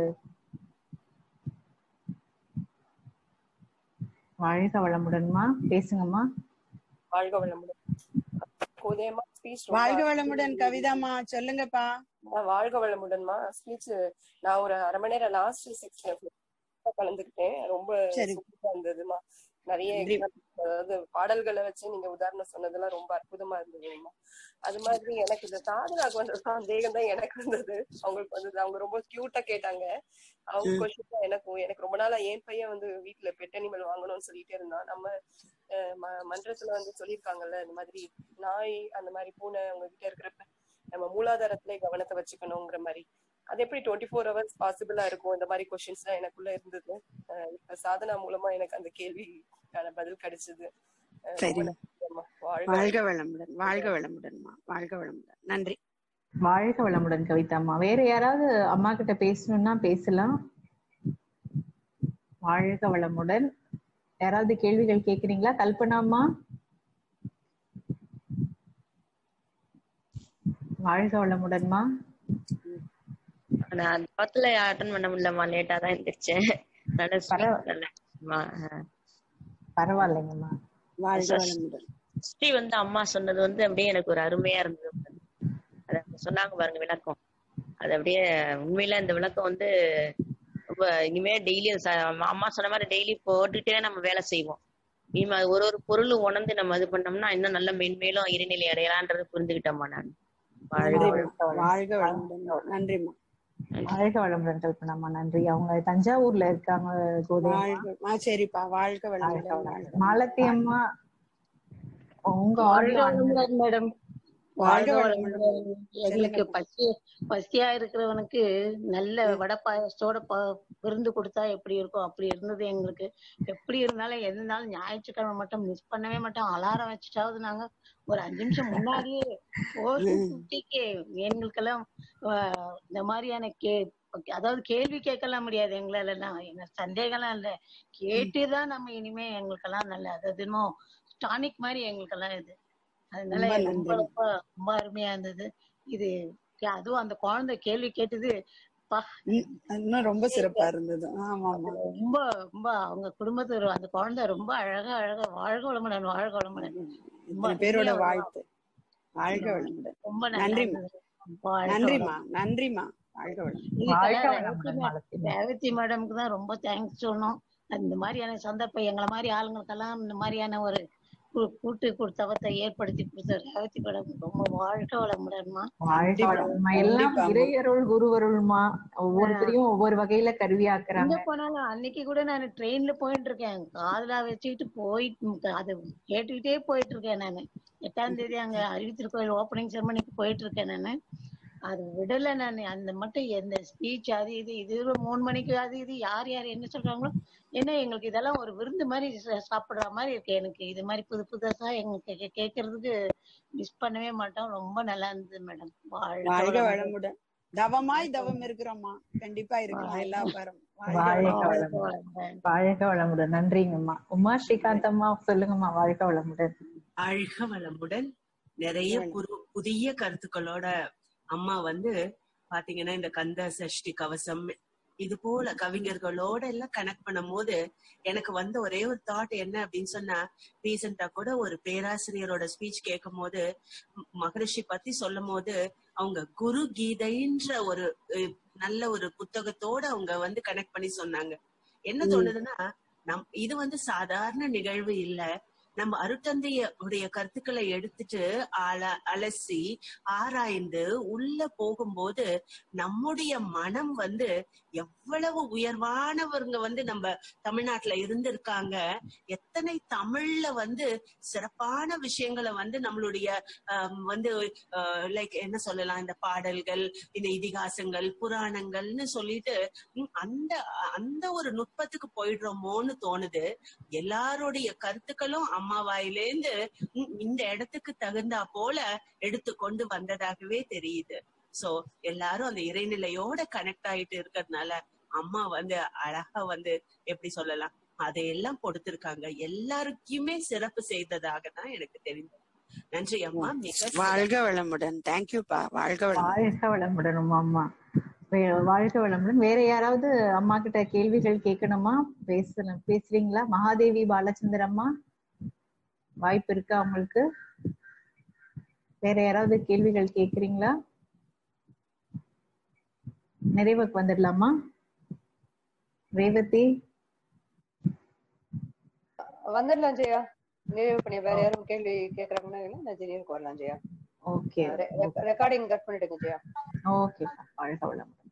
வாழ்க வளமுடன்மா. பேசுங்கம்மா. வாழ்க வளமுடன். கோதையம்மா ஸ்பீச். வாழ்க வளமுடன் கவிதாம்மா, சொல்லுங்கப்பா. வாழ்க வளமுடன்மா. ஸ்பீச் நான் ஒரு அரை மணி நேரம் லாஸ்ட் செக்ஷன் கலந்துக்கிட்டேன். ரொம்ப சூப்பரா இருந்ததுமா. நிறைய அதாவது பாடல்களை வச்சு நீங்க உதாரணம் சொன்னதெல்லாம் ரொம்ப அற்புதமா இருந்ததுமா. அது மாதிரி எனக்கு இந்த சாதனாக்கு வந்த சந்தேகம் தான் எனக்கு வந்தது, அவங்களுக்கு வந்தது. அவங்க ரொம்ப கியூட்டா கேட்டாங்க. அவங்க கொஸ்டின் தான் எனக்கும். எனக்கு ரொம்ப நாளா என் பையன் வந்து வீட்டுல பெட் அனிமல் வாங்கணும்னு சொல்லிட்டே இருந்தான். நம்ம மன்றத்துல வந்து சொல்லியிருக்காங்கல்ல, இந்த மாதிரி நாய் அந்த மாதிரி பூனை அவங்க கிட்ட இருக்கிறப்ப நம்ம மூலாதாரத்துல கவனத்தை வச்சுக்கணுங்கிற மாதிரி. அது எப்படி டுவெண்ட்டி ஃபோர் ஹவர்ஸ் பாசிபிளா இருக்கும்? இந்த மாதிரி கொஸ்டின்ஸ் தான் எனக்குள்ள இருந்தது. சாதனா மூலமா எனக்கு அந்த கேள்விக்கான பதில் கிடைச்சது. வாழ்க வளமுடன். வாழ்க வளமுடன்மா. வாழ்க வளமுடன். நன்றி. வாழ்க வளமுடன் கவிதாம்மா. வேற யாராவது அம்மா கிட்ட பேசணும்னா பேசலாம். வாழ்க வளமுடன். யாராவது கேள்விகள் கேக்குறீங்களா? கல்பனாம்மா. வாழ்க வளமுடன்மா. நான் அந்த பக்கத்துல அட்டன் பண்ண முடியலம்மா, லேட்டா தான் எந்திரிச்சேன். பரவாயில்லைங்கம்மா. ஸ்ரீ வந்து அம்மா சொன்னது வந்து அப்படியே எனக்கு ஒரு அருமையா இருந்தது. அத சொன்னாங்க பாருங்க விளக்கம், அது அப்படியே உண்மையில இந்த விளக்கம் வந்து ரொம்ப இனிமே டெய்லி அம்மா சொன்ன மாதிரி டெய்லி போட்டுட்டே நம்ம வேலை செய்வோம். இனிமே ஒரு ஒரு பொருளும் உணர்ந்து நம்ம இது பண்ணோம்னா இன்னும் நல்ல மென்மேலும் இறைநிலை அடையலான்றது புரிஞ்சுக்கிட்டோம்மா. நான் வாழ்க வளமுடன். நன்றிம்மா. வாழ்க வளமுடன் கல்பனாம்மா. நன்றி. அவங்க தஞ்சாவூர்ல இருக்காங்க. கோதைமா. சரிப்பா. வாழ்க வளமுடன். மாலத்தி அம்மா உங்க ஆடியோ மேடம். வாழ்க வளமுடன். எங்களுக்கு பசி பசியா இருக்கிறவனுக்கு நல்ல வடை பாயசத்தோட ப விருந்து கொடுத்தா எப்படி இருக்கும் அப்படி இருந்தது எங்களுக்கு. எப்படி இருந்தாலும் எது இருந்தாலும் ஞாயிற்றுக்கிழமை மட்டும் மிஸ் பண்ணவே மாட்டோம். அலாரம் வச்சுட்டாவது நாங்க ஒரு அஞ்சு நிமிஷம் முன்னாடியே ஓட்டிக்கு எங்களுக்கெல்லாம் இந்த மாதிரியான கே அதாவது கேள்வி கேட்கலாம் முடியாது எங்களால எல்லாம். எங்க சந்தேகம்லாம் இல்லை, கேட்டுதான் நம்ம இனிமே எங்களுக்கெல்லாம் நல்ல அது இன்னும் டானிக் மாதிரி எங்களுக்கெல்லாம் இது. அதனால ரொம்ப ரொம்ப ரொம்ப அருமையா இருந்தது இது. அதுவும் அந்த குழந்தை கேள்வி கேட்டது இன்னும் ரொம்ப சிறப்பா இருந்தது. ரொம்ப ரொம்ப அவங்க குடும்பத்து அந்த குழந்தை ரொம்ப அழகா அழகா வாழ்க வளமுடன் வாழ்க வளமுடன் பேரோட வாழ்த்து. வாழ்க வளமுடன். ரொம்ப நன்றிமா. நன்றிமா. நன்றிமா. வாழ்க வளமுடன். ரேவதி மேடம்க்கு தான் ரொம்ப தேங்க்ஸ் சொல்லணும். இந்த மாதிரியான சந்தர்ப்பம் எங்களை மாதிரி ஆளுங்களுக்கெல்லாம் இந்த மாதிரியான ஒரு கூட்டு கொடுத்தவத்தை ஏற்படுத்தி கொடுத்த ரேவதி மேடம் ரொம்ப வாழ்க வளமுடன்மா. எல்லாம் இறையருள் குருவருள்மா. ஒவ்வொருத்தரையும் ஒவ்வொரு வகையில கருவியாக்குறாங்க. போனாலும் அன்னைக்கு கூட நான் ட்ரெயின்ல போயிட்டு இருக்கேன், காதுல வச்சுக்கிட்டு போயிட்டு அது கேட்டுக்கிட்டே போயிட்டு இருக்கேன். நானு எட்டாம் தேதி அங்க அறிவித்திருக்கோயில் ஓப்பனிங் செரமனிக்கு போயிட்டு இருக்கேன். நானு அது விடல. நான் அந்த மட்டும் எந்த ஸ்பீச் அது இது இது மூணு மணிக்கு அது இது யார் யார் என்ன சொல்றாங்களோ ஏன்னா எங்களுக்கு இதெல்லாம் ஒரு விருந்து மாதிரி சாப்பிடுற மாதிரி இருக்கு. எனக்கு இது மாதிரி புது புதுசா எங்களுக்கு கேட்கறதுக்கு மிஸ் பண்ணவே மாட்டோம். ரொம்ப நல்லா இருந்தது மேடம். வாழ்க வளமுடன். தவமாய் தவம் இருக்கிறோம்மா. கண்டிப்பா இருக்கலாம் எல்லா பேரும். வாழ்க வளமுடன். நன்றிங்கம்மா. உமா ஸ்ரீகாந்த் அம்மா சொல்லுங்கம்மா. வாழ்க வளமுடன். வாழ்க வளமுடன். நிறைய புதிய கருத்துக்களோட அம்மா வந்து பாத்தீங்கன்னா இந்த கந்த சஷ்டி கவசம் இது போல கவிஞர்களோட எல்லாம் கனெக்ட் பண்ணும் போது எனக்கு வந்து ஒரே ஒரு தாட் என்ன அப்படின்னு சொன்னா, ரீசெண்டா கூட ஒரு பேராசிரியரோட ஸ்பீச் கேட்கும் போது மகரிஷி பத்தி சொல்லும் போது அவங்க குரு கீதைன்ற ஒரு நல்ல ஒரு புத்தகத்தோட அவங்க வந்து கனெக்ட் பண்ணி சொன்னாங்க. என்ன தோணுதுன்னா, நம் இது வந்து சாதாரண நிகழ்வு இல்ல. நம்ம அருட்தந்தைய உடைய கருத்துக்களை எடுத்துட்டு அல அலசி ஆராய்ந்து உள்ள போகும்போது நம்முடைய மனம் வந்து எவ்வளவு உயர்வானவங்க வந்து நம்ம தமிழ்நாட்டுல இருந்திருக்காங்க. எத்தனை தமிழ்ல வந்து சிறப்பான விஷயங்களை வந்து நம்மளுடைய அஹ் வந்து லைக் என்ன சொல்லலாம், இந்த பாடல்கள், இந்த இதிகாசங்கள், புராணங்கள்னு சொல்லிட்டு அந்த அந்த ஒரு நுட்பத்துக்கு போயிடுறோமோன்னு தோணுது. எல்லாருடைய கருத்துக்களும் அம்மா வாயிலேந்து இந்த இடத்துக்கு தகுந்தா போல எடுத்து கொண்டு வந்ததாகவே தெரியுது. சோ எல்லாரும் அந்த இறைநிலையோட கனெக்ட் ஆயிட்டு இருக்கிறதுனால அம்மா வந்து அழகா வந்து எப்படி சொல்லலாம் அதையெல்லாம் கொடுத்திருக்காங்க. எல்லாருக்குமே சிறப்பு செய்ததாக தான் எனக்கு தெரிந்தது. நன்றி அம்மா. வாழ்க வளமுடன். தேங்க்யூப்பா. வாழ்க வாழ்க வளமுடன் அம்மா. வாழ்க வளமுடன். வேற யாராவது அம்மா கிட்ட கேள்விகள் கேட்கணுமா? பேச பேசுறீங்களா? மகாதேவி பாலச்சந்தர் அம்மா வாய்ப்பு இருக்கா உங்களுக்கு? வேற யாராவது கேள்விகள் கேக்குறீங்களா? நிறைவுக்கு வந்துடலாமா? ரேவதி வந்துடலாம் ஜெயா. நிறைவு பண்ணி வேற யாரும் கேள்வி கேக்குறாங்கன்னா நான் நிறைவுக்கு வரலாம் ஜெயா. ஓகே. ரெக்கார்டிங் கட் பண்ணிடுங்க ஜெயா. ஓகே. வாழ்க வளமுடன்.